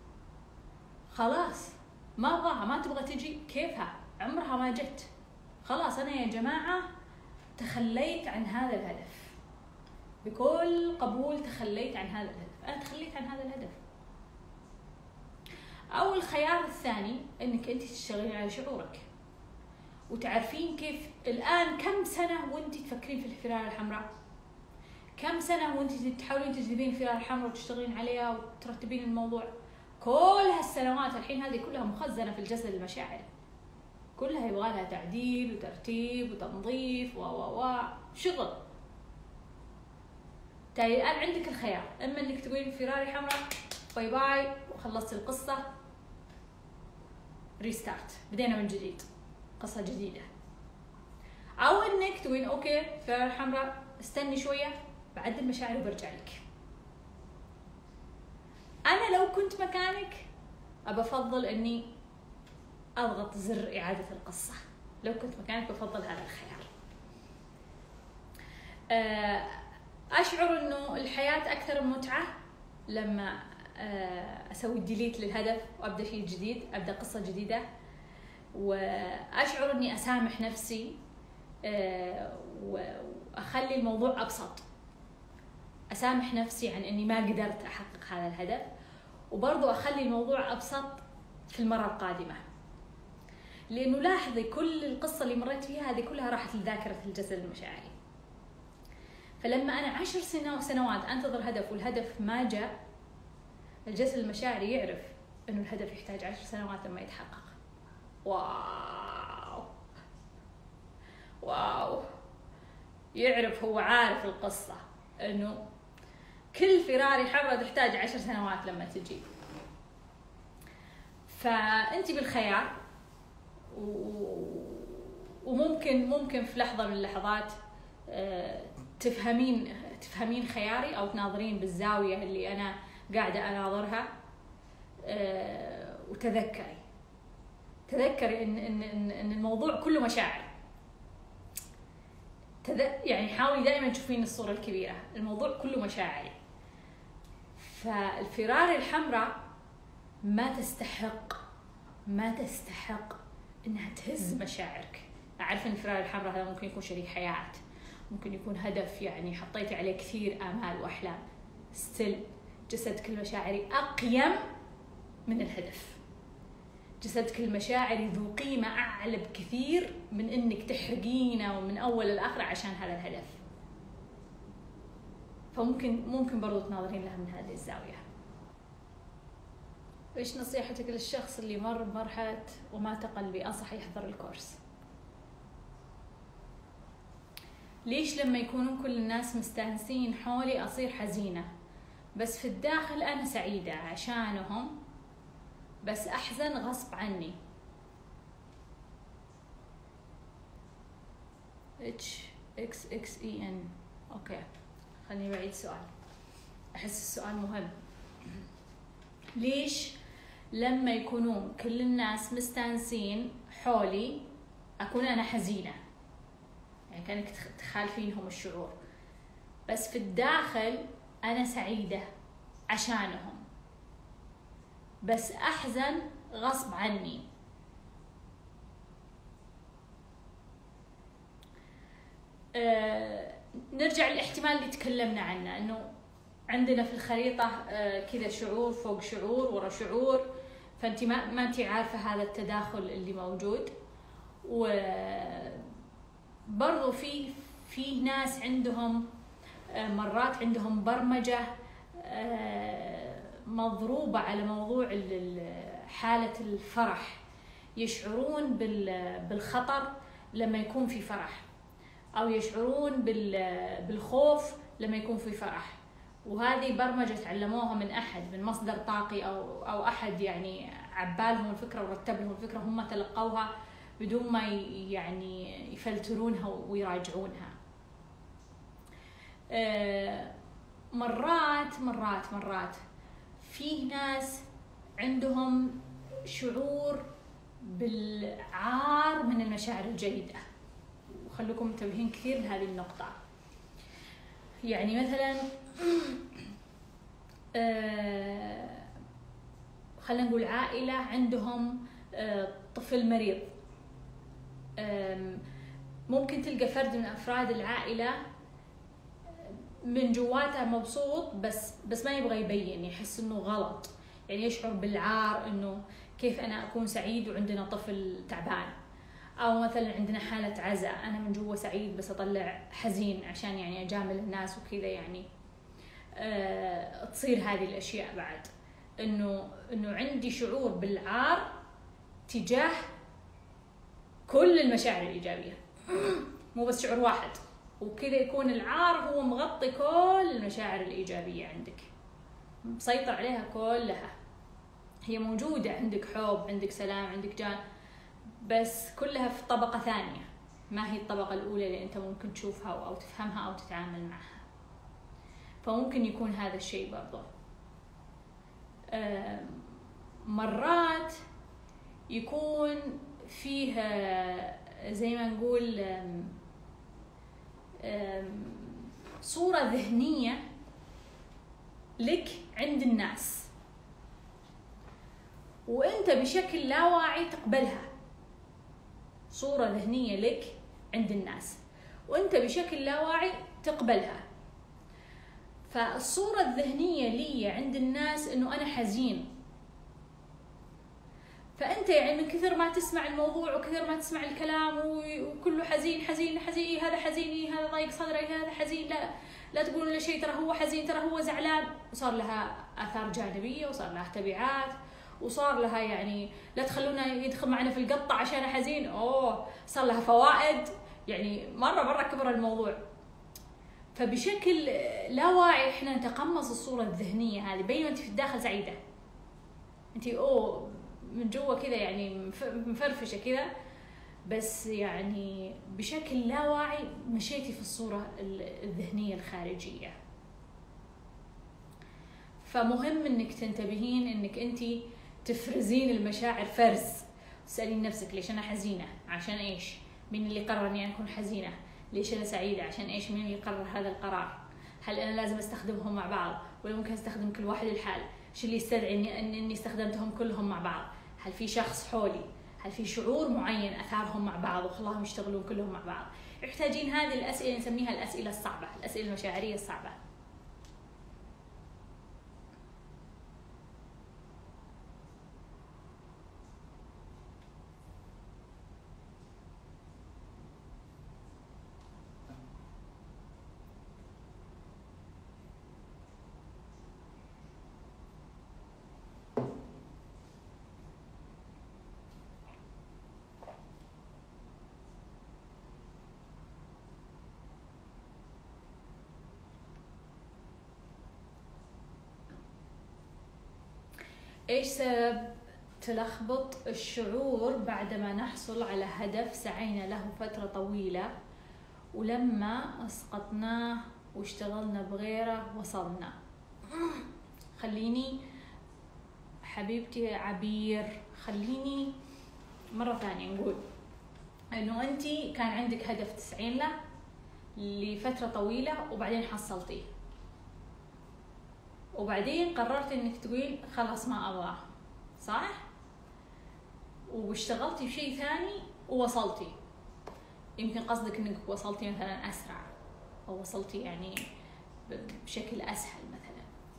خلاص ما أبغاها، ما تبغى تجي، كيفها، عمرها ما جت، خلاص أنا يا جماعة تخليت عن هذا الهدف، بكل قبول تخليت عن هذا الهدف، أنا تخليت عن هذا الهدف. أو الخيار الثاني إنك أنت تشتغلين على شعورك وتعرفين كيف. الآن كم سنة وأنت تفكرين في الفراري الحمراء؟ كم سنة وأنت تحاولين تجذبين الفراري الحمراء وتشتغلين عليها وترتبين الموضوع؟ كل هالسنوات الحين هذه كلها مخزنة في الجسد المشاعري، كلها يبغى لها تعديل وترتيب وتنظيف و و و شغل. طيب الآن عندك الخيار، إما إنك تقولين فراري حمراء باي باي وخلصت القصة، ريستارت، بدينا من جديد، قصة جديدة. أو إنك تقولين أوكي فراري الحمراء استني شوية بعدل مشاعري وبرجع لك. أنا لو كنت مكانك أبفضل إني أضغط زر إعادة القصة، لو كنت مكانك بفضل هذا الخيار. أشعر إنه الحياة أكثر متعة لما أسوي ديليت للهدف وأبدأ شيء جديد، أبدأ قصة جديدة، وأشعر إني أسامح نفسي وأخلي الموضوع أبسط، أسامح نفسي عن إني ما قدرت أحقق هذا الهدف، وبرضو أخلي الموضوع أبسط في المرة القادمة. لأنه لاحظي كل القصة اللي مريت فيها هذه كلها راحت لذاكرة الجسد المشاعري. فلما أنا عشر سنوات أنتظر هدف والهدف ما جاء، الجسد المشاعري يعرف إنه الهدف يحتاج عشر سنوات لما يتحقق. واو واو، يعرف، هو عارف القصة إنه كل فراري حمراء تحتاج عشر سنوات لما تجي. فأنت بالخيار، وممكن ممكن في لحظة من اللحظات تفهمين تفهمين خياري أو تناظرين بالزاوية اللي أنا قاعدة أناظرها. وتذكري تذكري إن إن إن الموضوع كله مشاعر. يعني حاولي دائما تشوفين الصورة الكبيرة، الموضوع كله مشاعر. فالفراري الحمراء ما تستحق ما تستحق إنها تهز مشاعرك. أعرف إن الفراري الحمراء هذا ممكن يكون شريك حياة، ممكن يكون هدف يعني حطيتي عليه كثير آمال وأحلام، ستيل جسدك المشاعري أقيم من الهدف. جسدك المشاعري ذو قيمة أعلى بكثير من إنك تحرقينه ومن أول لآخر عشان هذا الهدف. فممكن ممكن برضو تناظرين لها من هذه الزاوية. إيش نصيحتك للشخص اللي مر بمرحلة ومات قلبي؟ أنصح يحضر الكورس. ليش لما يكونون كل الناس مستانسين حولي أصير حزينة، بس في الداخل أنا سعيدة عشانهم، بس أحزن غصب عني؟ H X X E N. أوكي، خليني بعيد السؤال، أحس السؤال مهم. ليش لما يكونون كل الناس مستانسين حولي أكون أنا حزينة؟ يعني كأنك تخالفينهم الشعور، بس في الداخل أنا سعيدة عشانهم، بس أحزن غصب عني. أه نرجع للاحتمال اللي تكلمنا عنه، انه عندنا في الخريطة أه كذا شعور فوق شعور ورا شعور، فانت ما ما انت عارفة هذا التداخل اللي موجود. وبرضو في في ناس عندهم أه مرات عندهم برمجة أه مضروبة على موضوع حالة الفرح، يشعرون بالخطر لما يكون في فرح، أو يشعرون بالخوف لما يكون في فرح. وهذه برمجة تعلموها من أحد، من مصدر طاقي أو أو أحد يعني عبالهم الفكرة ورتب لهم الفكرة، هم تلقوها بدون ما يعني يفلترونها ويراجعونها. مرات مرات مرات في ناس عندهم شعور بالعار من المشاعر الجيدة، وخلوكم منتبهين كثير لهذه النقطة. يعني مثلا آه خلينا نقول عائلة عندهم آه طفل مريض، آه ممكن تلقى فرد من أفراد العائلة من جواته مبسوط، بس بس ما يبغى يبين، يحس إنه غلط، يعني يشعر بالعار إنه كيف أنا أكون سعيد وعندنا طفل تعبان. أو مثلا عندنا حالة عزاء، أنا من جوا سعيد بس أطلع حزين عشان يعني أجامل الناس وكذا. يعني أه تصير هذه الأشياء بعد، إنه إنه عندي شعور بالعار تجاه كل المشاعر الإيجابية، مو بس شعور واحد، وكذا يكون العار هو مغطي كل المشاعر الإيجابية عندك، مسيطر عليها كلها، هي موجودة عندك، حب، عندك سلام، عندك جان، بس كلها في طبقة ثانية، ما هي الطبقة الأولى اللي أنت ممكن تشوفها أو تفهمها أو تتعامل معها. فممكن يكون هذا الشيء برضه. مرات يكون فيه زي ما نقول صورة ذهنية لك عند الناس، وأنت بشكل لا واعي تقبلها. صورة ذهنية لك عند الناس وأنت بشكل لا واعي تقبلها. فالصورة الذهنية لي عند الناس إنه أنا حزين، فأنت يعني من كثر ما تسمع الموضوع وكثر ما تسمع الكلام وكله حزين حزين حزين، هذا حزين، هذا ضايق صدري، هذا حزين، لا لا تقولون له شيء، ترى هو حزين، ترى هو زعلان. وصار لها آثار جانبية، وصار لها تبعات، وصار لها يعني لا تخلونا يدخل معنا في القطة عشان حزين، أوه صار لها فوائد، يعني مرة مرة كبر الموضوع. فبشكل لا واعي احنا نتقمص الصورة الذهنية هذه، بينما انت في الداخل سعيدة، انت اوه من جوا كذا يعني مفرفشة كذا، بس يعني بشكل لا واعي مشيتي في الصورة الذهنية الخارجية. فمهم انك تنتبهين انك انت تفرزين المشاعر فرز، تسألين نفسك ليش انا حزينة، عشان ايش، مين اللي قرر اني اكون حزينة، ليش انا سعيدة، عشان ايش، مين اللي قرر هذا القرار، هل انا لازم استخدمهم مع بعض ولا ممكن استخدم كل واحد لحال، ايش اللي يستدعي اني اني استخدمتهم كلهم مع بعض، هل في شخص حولي، هل في شعور معين اثارهم مع بعض وخلاهم يشتغلون كلهم مع بعض. محتاجين هذه الاسئله نسميها الاسئله الصعبه، الاسئله المشاعريه الصعبه. إيش سبب تلخبط الشعور بعدما نحصل على هدف سعينا له فترة طويلة، ولما أسقطناه واشتغلنا بغيره وصلنا؟ خليني حبيبتي عبير، خليني مرة ثانية نقول إنه أنتي كان عندك هدف تسعين له لفترة طويلة وبعدين حصلتيه، وبعدين قررت انك تقولين خلاص ما ابغاه، صح؟ واشتغلتي بشيء ثاني ووصلتي. يمكن قصدك انك وصلتي مثلا اسرع، او وصلتي يعني بشكل اسهل مثلا.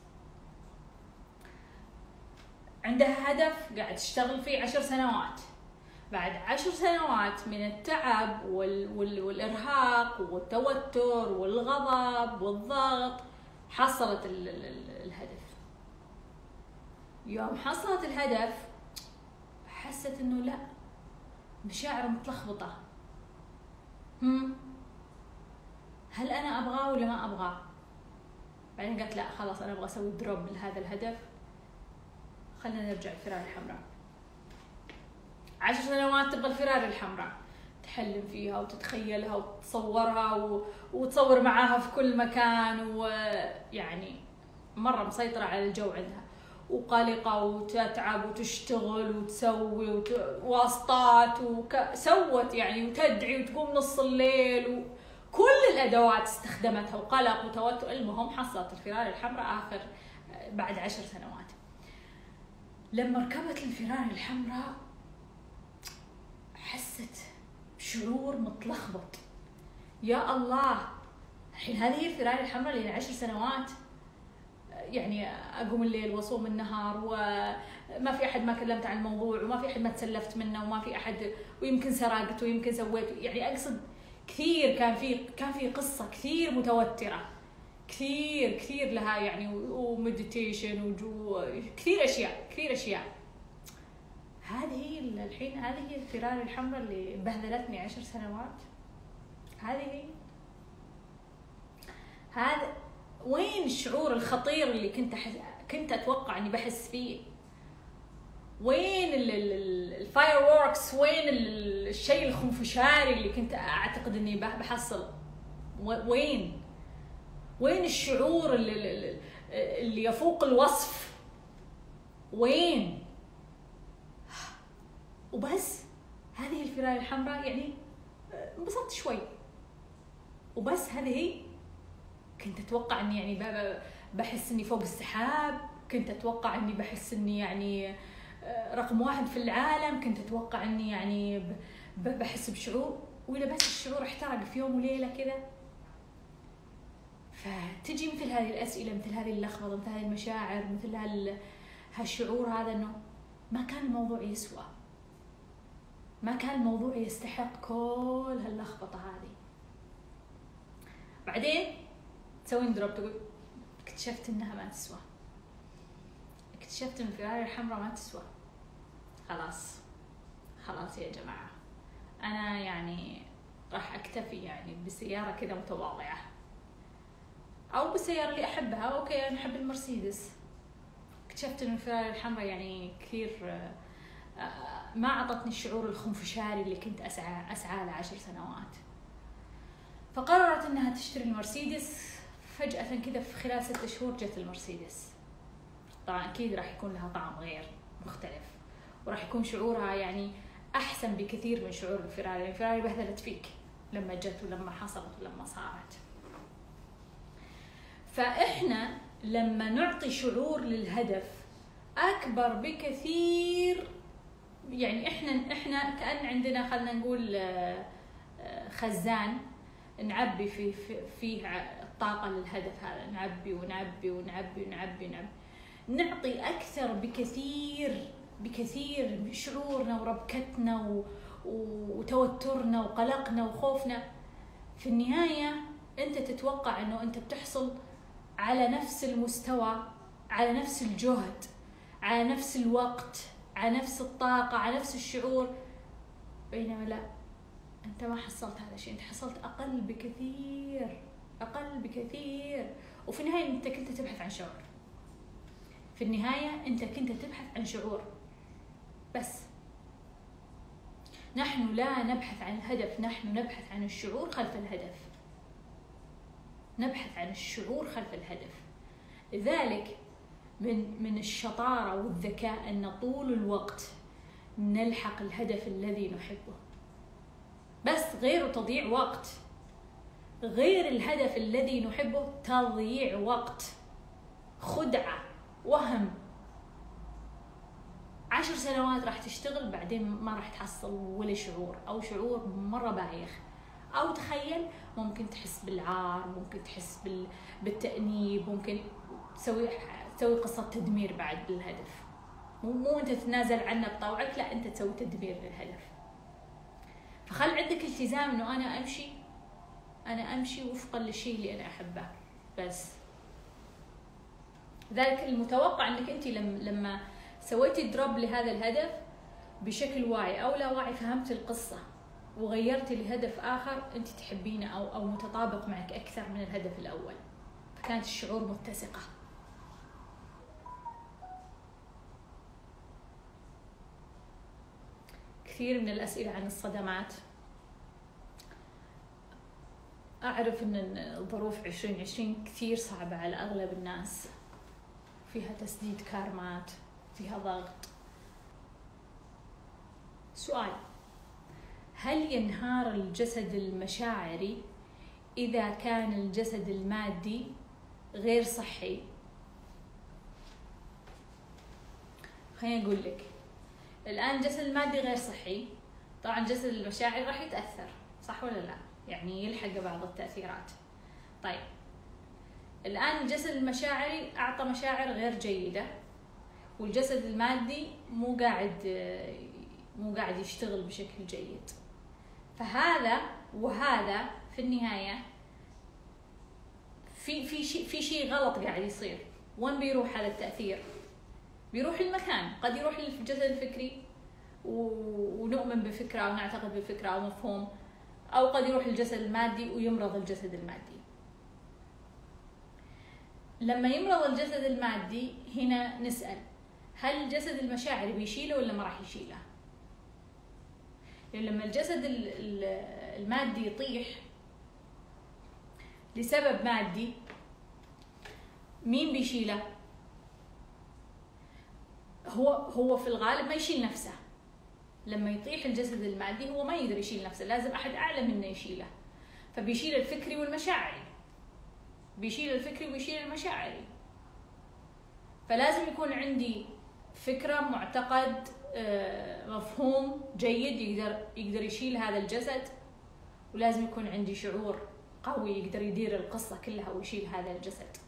عندها هدف قاعد تشتغل فيه عشر سنوات، بعد عشر سنوات من التعب وال... وال... والارهاق والتوتر والغضب والضغط حصلت ال... ال... الهدف. يوم حصلت الهدف حست انه لا، مشاعر متلخبطة. هم هل انا ابغاه ولا ما ابغاه؟ بعدين قالت لا خلاص انا ابغى اسوي دروب لهذا الهدف، خلينا نرجع الفرار الحمراء. عشر سنوات تبغى الفرار الحمراء، تحلم فيها وتتخيلها وتصورها و... وتصور معاها في كل مكان، ويعني مرة مسيطرة على الجو عندها، وقلقة وتتعب وتشتغل وتسوي وت... واسطات وك... سوت يعني وتدعي وتقوم نص الليل، وكل الأدوات استخدمتها وقلق وتوتر. المهم حصلت الفرار الحمراء آخر بعد عشر سنوات. لما ركبت الفرار الحمراء حست بشعور متلخبط. يا الله، الحين هذه هي الفرار الحمراء اللي عشر سنوات يعني اقوم الليل واصوم النهار وما في احد ما كلمت عن الموضوع، وما في احد ما تسلفت منه، وما في احد، ويمكن سرقت ويمكن سويت، يعني اقصد كثير كان في كان في قصه كثير متوتره، كثير كثير لها يعني، ومديتيشن وجو كثير اشياء كثير اشياء. هذه الحين هذه هي الفرار الحمراء اللي بهذلتني عشر سنوات. هذه هي هذا وين الشعور الخطير اللي كنت أحس... كنت اتوقع اني بحس فيه؟ وين الفاير ووركس؟ وين الشيء الخنفشاري اللي كنت اعتقد اني بحصل؟ وين وين الشعور اللي, اللي يفوق الوصف؟ وين؟ وبس هذه الفرار الحمراء، يعني انبسطت شوي وبس. هذه هي. كنت اتوقع اني يعني بحس اني فوق السحاب، كنت اتوقع اني بحس اني يعني رقم واحد في العالم، كنت اتوقع اني يعني بحس بشعور، ولا بس الشعور احترق في يوم وليله كذا. فتجي مثل هذه الاسئله، مثل هذه اللخبطه، مثل هذه المشاعر، مثل هالشعور هذا، انه ما كان الموضوع يسوى، ما كان الموضوع يستحق كل هاللخبطه هذه. بعدين تسوين دروب، تقول اكتشفت انها ما تسوى، اكتشفت ان الفرار الحمراء ما تسوى. خلاص خلاص يا جماعه، انا يعني راح اكتفي يعني بسياره كذا متواضعه، او بالسياره اللي احبها. اوكي انا احب المرسيدس. اكتشفت ان الفرار الحمراء يعني كثير ما اعطتني الشعور الخنفشاري اللي كنت اسعى اسعى له عشر سنوات. فقررت انها تشتري المرسيدس. فجأة كذا في خلال ستة شهور جت المرسيدس. طبعا اكيد راح يكون لها طعم غير مختلف، وراح يكون شعورها يعني احسن بكثير من شعور الفرار. الفرار بهذلت فيك لما جت ولما حصلت ولما صارت. فاحنا لما نعطي شعور للهدف اكبر بكثير، يعني احنا احنا كأن عندنا خلنا نقول خزان نعبي فيه فيه الطاقة للهدف هذا، نعبي ونعبي ونعبي ونعبي ونعبي، نعطي أكثر بكثير بكثير بشعورنا وربكتنا وتوترنا وقلقنا وخوفنا. في النهاية أنت تتوقع أنه أنت بتحصل على نفس المستوى، على نفس الجهد، على نفس الوقت، على نفس الطاقة، على نفس الشعور، بينما لا، أنت ما حصلت هذا الشيء، أنت حصلت أقل بكثير أقل بكثير. وفي النهاية أنت كنت تبحث عن شعور، في النهاية أنت كنت تبحث عن شعور بس. نحن لا نبحث عن الهدف، نحن نبحث عن الشعور خلف الهدف، نبحث عن الشعور خلف الهدف. لذلك من من الشطارة والذكاء أن طول الوقت نلحق الهدف الذي نحبه، بس غير تضييع وقت. غير الهدف الذي نحبه تضييع وقت، خدعة، وهم. عشر سنوات راح تشتغل بعدين ما راح تحصل ولا شعور، أو شعور مرة بايخ. أو تخيل ممكن تحس بالعار، ممكن تحس بالتأنيب، ممكن تسوي تسوي قصة تدمير بعد للهدف. مو أنت تتنازل عنه بطوعك، لا، أنت تسوي تدمير للهدف. فخل عندك التزام إنه أنا أمشي أنا أمشي وفقا للشيء اللي أنا أحبه بس. ذلك المتوقع أنك أنت لما سويتي دروب لهذا الهدف بشكل واعي أو لا واعي، فهمت القصة وغيرتي لهدف آخر أنت تحبينه أو أو متطابق معك أكثر من الهدف الأول، فكانت الشعور متسقة. كثير من الأسئلة عن الصدمات. أعرف أن ظروف عشرين عشرين كثير صعبة على أغلب الناس، فيها تسديد كارمات، فيها ضغط. سؤال: هل ينهار الجسد المشاعري إذا كان الجسد المادي غير صحي؟ خليني أقول لك، الآن الجسد المادي غير صحي، طبعا الجسد المشاعري راح يتأثر، صح ولا لا؟ يعني يلحق بعض التأثيرات. طيب الآن الجسد المشاعري أعطى مشاعر غير جيدة، والجسد المادي مو قاعد مو قاعد يشتغل بشكل جيد، فهذا وهذا في النهاية في في شيء في شيء غلط قاعد يصير. وين بيروح هذا التأثير؟ بيروح المكان، قد يروح للجسد الفكري ونؤمن بفكرة أو نعتقد بفكرة أو مفهوم، أو قد يروح للجسد المادي ويمرض الجسد المادي. لما يمرض الجسد المادي هنا نسأل: هل الجسد المشاعري بيشيله ولا ما راح يشيله؟ لما الجسد المادي يطيح لسبب مادي، مين بيشيله؟ هو هو في الغالب ما يشيل نفسه. لما يطيح الجسد المادي هو ما يقدر يشيل نفسه، لازم أحد أعلى منه يشيله، فبيشيل الفكري والمشاعري، بيشيل الفكري ويشيل المشاعري. فلازم يكون عندي فكرة، معتقد، مفهوم جيد يقدر يقدر يشيل هذا الجسد، ولازم يكون عندي شعور قوي يقدر يدير القصة كلها ويشيل هذا الجسد.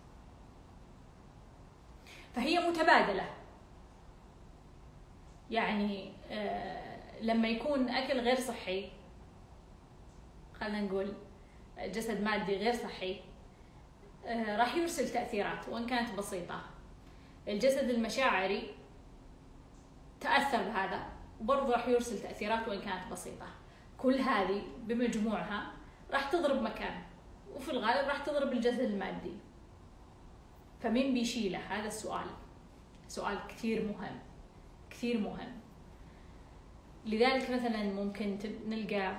فهي متبادلة. يعني لما يكون أكل غير صحي، خلينا نقول جسد مادي غير صحي، راح يرسل تأثيرات وإن كانت بسيطة. الجسد المشاعري تأثر بهذا وبرضه راح يرسل تأثيرات وإن كانت بسيطة. كل هذه بمجموعها راح تضرب مكان، وفي الغالب راح تضرب الجسد المادي. فمين بيشيله؟ هذا السؤال، سؤال كثير مهم كثير مهم. لذلك مثلا ممكن نلقى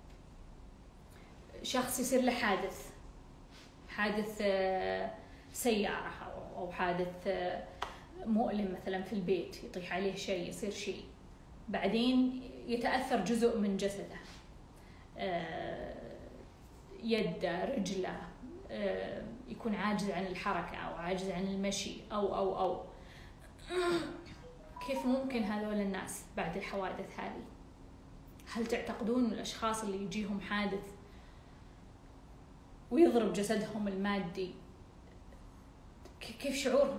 شخص يصير له حادث حادث سيارة أو حادث مؤلم مثلا في البيت، يطيح عليه شيء، يصير شيء، بعدين يتأثر جزء من جسده، يده، رجله، يكون عاجز عن الحركة أو عاجز عن المشي أو أو أو كيف ممكن هذول الناس بعد الحوادث هذه؟ هل تعتقدون الأشخاص اللي يجيهم حادث ويضرب جسدهم المادي كيف شعورهم؟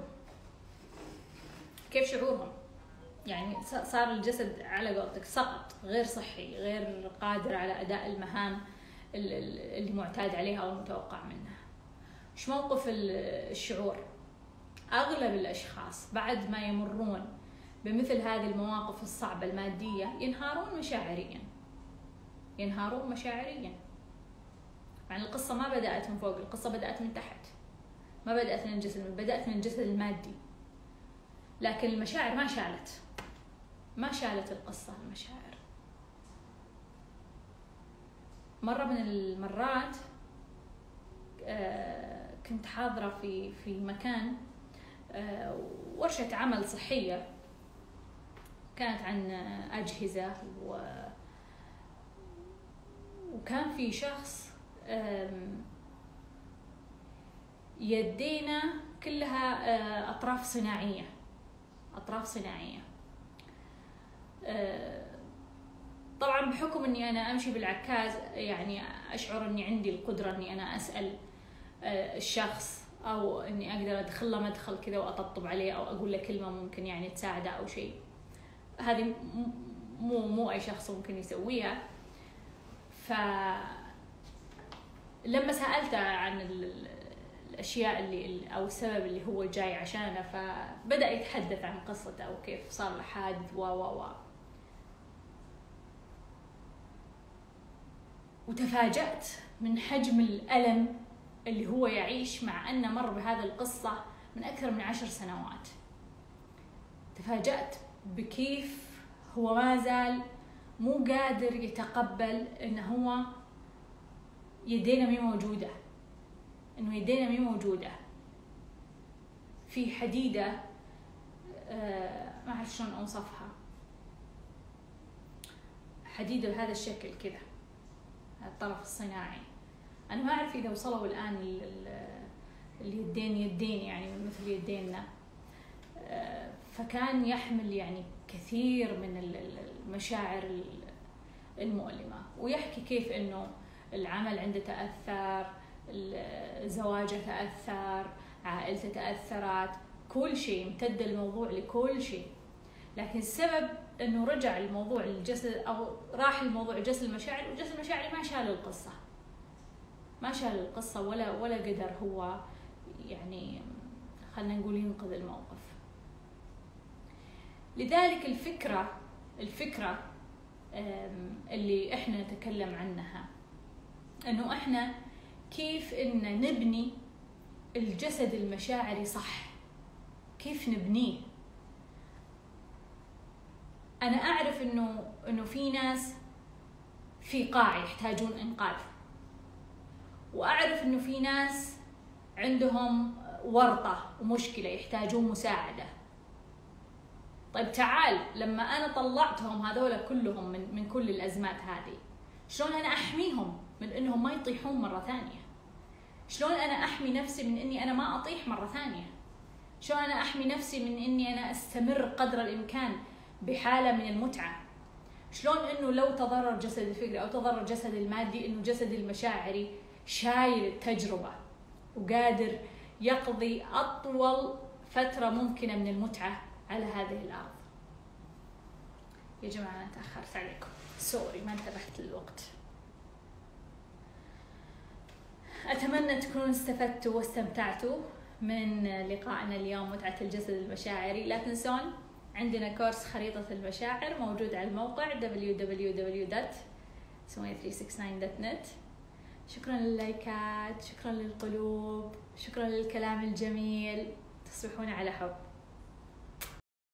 كيف شعورهم؟ يعني صار الجسد على قولتك سقط، غير صحي، غير قادر على أداء المهام اللي معتاد عليها أو المتوقع منها. إيش موقف الشعور؟ أغلب الأشخاص بعد ما يمرون بمثل هذه المواقف الصعبة المادية ينهارون مشاعريا ينهارون مشاعريا يعني القصة ما بدأت من فوق، القصة بدأت من تحت، ما بدأت من الجسد، بدأت من الجسد المادي، لكن المشاعر ما شالت ما شالت القصة. المشاعر مرة من المرات كنت حاضرة في في مكان ورشة عمل صحية، كانت عن أجهزة و... وكان في شخص يدينا كلها أطراف صناعية، أطراف صناعية. طبعا بحكم أني أنا أمشي بالعكاز يعني أشعر أني عندي القدرة أني أنا أسأل الشخص، أو أني أقدر أدخل له مدخل كذا وأطبطب عليه، أو أقول له كلمة ممكن يعني تساعده أو شيء. هذه مو مو أي شخص ممكن يسويها. فلما سألته عن الأشياء اللي أو السبب اللي هو جاي عشانه، فبدأ يتحدث عن قصته أو كيف صار له حادث و و و وتفاجأت من حجم الألم اللي هو يعيش، مع أنه مر بهذا القصة من أكثر من عشر سنوات. تفاجأت بكيف هو ما زال مو قادر يتقبل إنه هو يدينا مي موجودة، إنه يدينا مي موجودة في حديدة آه ما أعرف شلون أوصفها، حديدة بهذا الشكل كذا، الطرف الصناعي. أنا ما أعرف إذا وصلوا الآن اليدين يدين يعني مثل يدينا. فكان يحمل يعني كثير من المشاعر المؤلمة، ويحكي كيف إنه العمل عنده تأثر، زواجه تأثر، عائلته تأثرت، كل شيء امتد الموضوع لكل شيء. لكن السبب إنه رجع الموضوع للجسد، أو راح الموضوع جسد المشاعر، وجسد المشاعر ما شال القصة، ما شال القصة ولا ولا قدر هو يعني خلنا نقول ينقذ الموقف. لذلك الفكرة الفكرة اللي احنا نتكلم عنها انه احنا كيف ان نبني الجسد المشاعري صح، كيف نبنيه. انا اعرف انه انه في ناس في قاع يحتاجون انقاذ، واعرف انه في ناس عندهم ورطة ومشكلة يحتاجون مساعدة. طيب تعال، لما أنا طلعتهم هذولا كلهم من من كل الأزمات هذه، شلون أنا أحميهم من إنهم ما يطيحون مرة ثانية؟ شلون أنا أحمي نفسي من إني أنا ما أطيح مرة ثانية؟ شلون أنا أحمي نفسي من إني أنا أستمر قدر الإمكان بحالة من المتعة؟ شلون إنه لو تضرر جسد الفكري أو تضرر جسد المادي، إنه جسد المشاعري شايل التجربة وقادر يقضي أطول فترة ممكنة من المتعة على هذه الأرض. يا جماعة أنا تأخرت عليكم، سوري ما انتبهت للوقت. أتمنى تكونوا استفدتوا واستمتعتوا من لقائنا اليوم، متعة الجسد المشاعري. لا تنسون عندنا كورس خريطة المشاعر موجود على الموقع دبليو دبليو دبليو دوت سمية ثلاثمية وستة وستين دوت نت. شكرا لللايكات، شكرا للقلوب، شكرا للكلام الجميل، تصبحون على حب.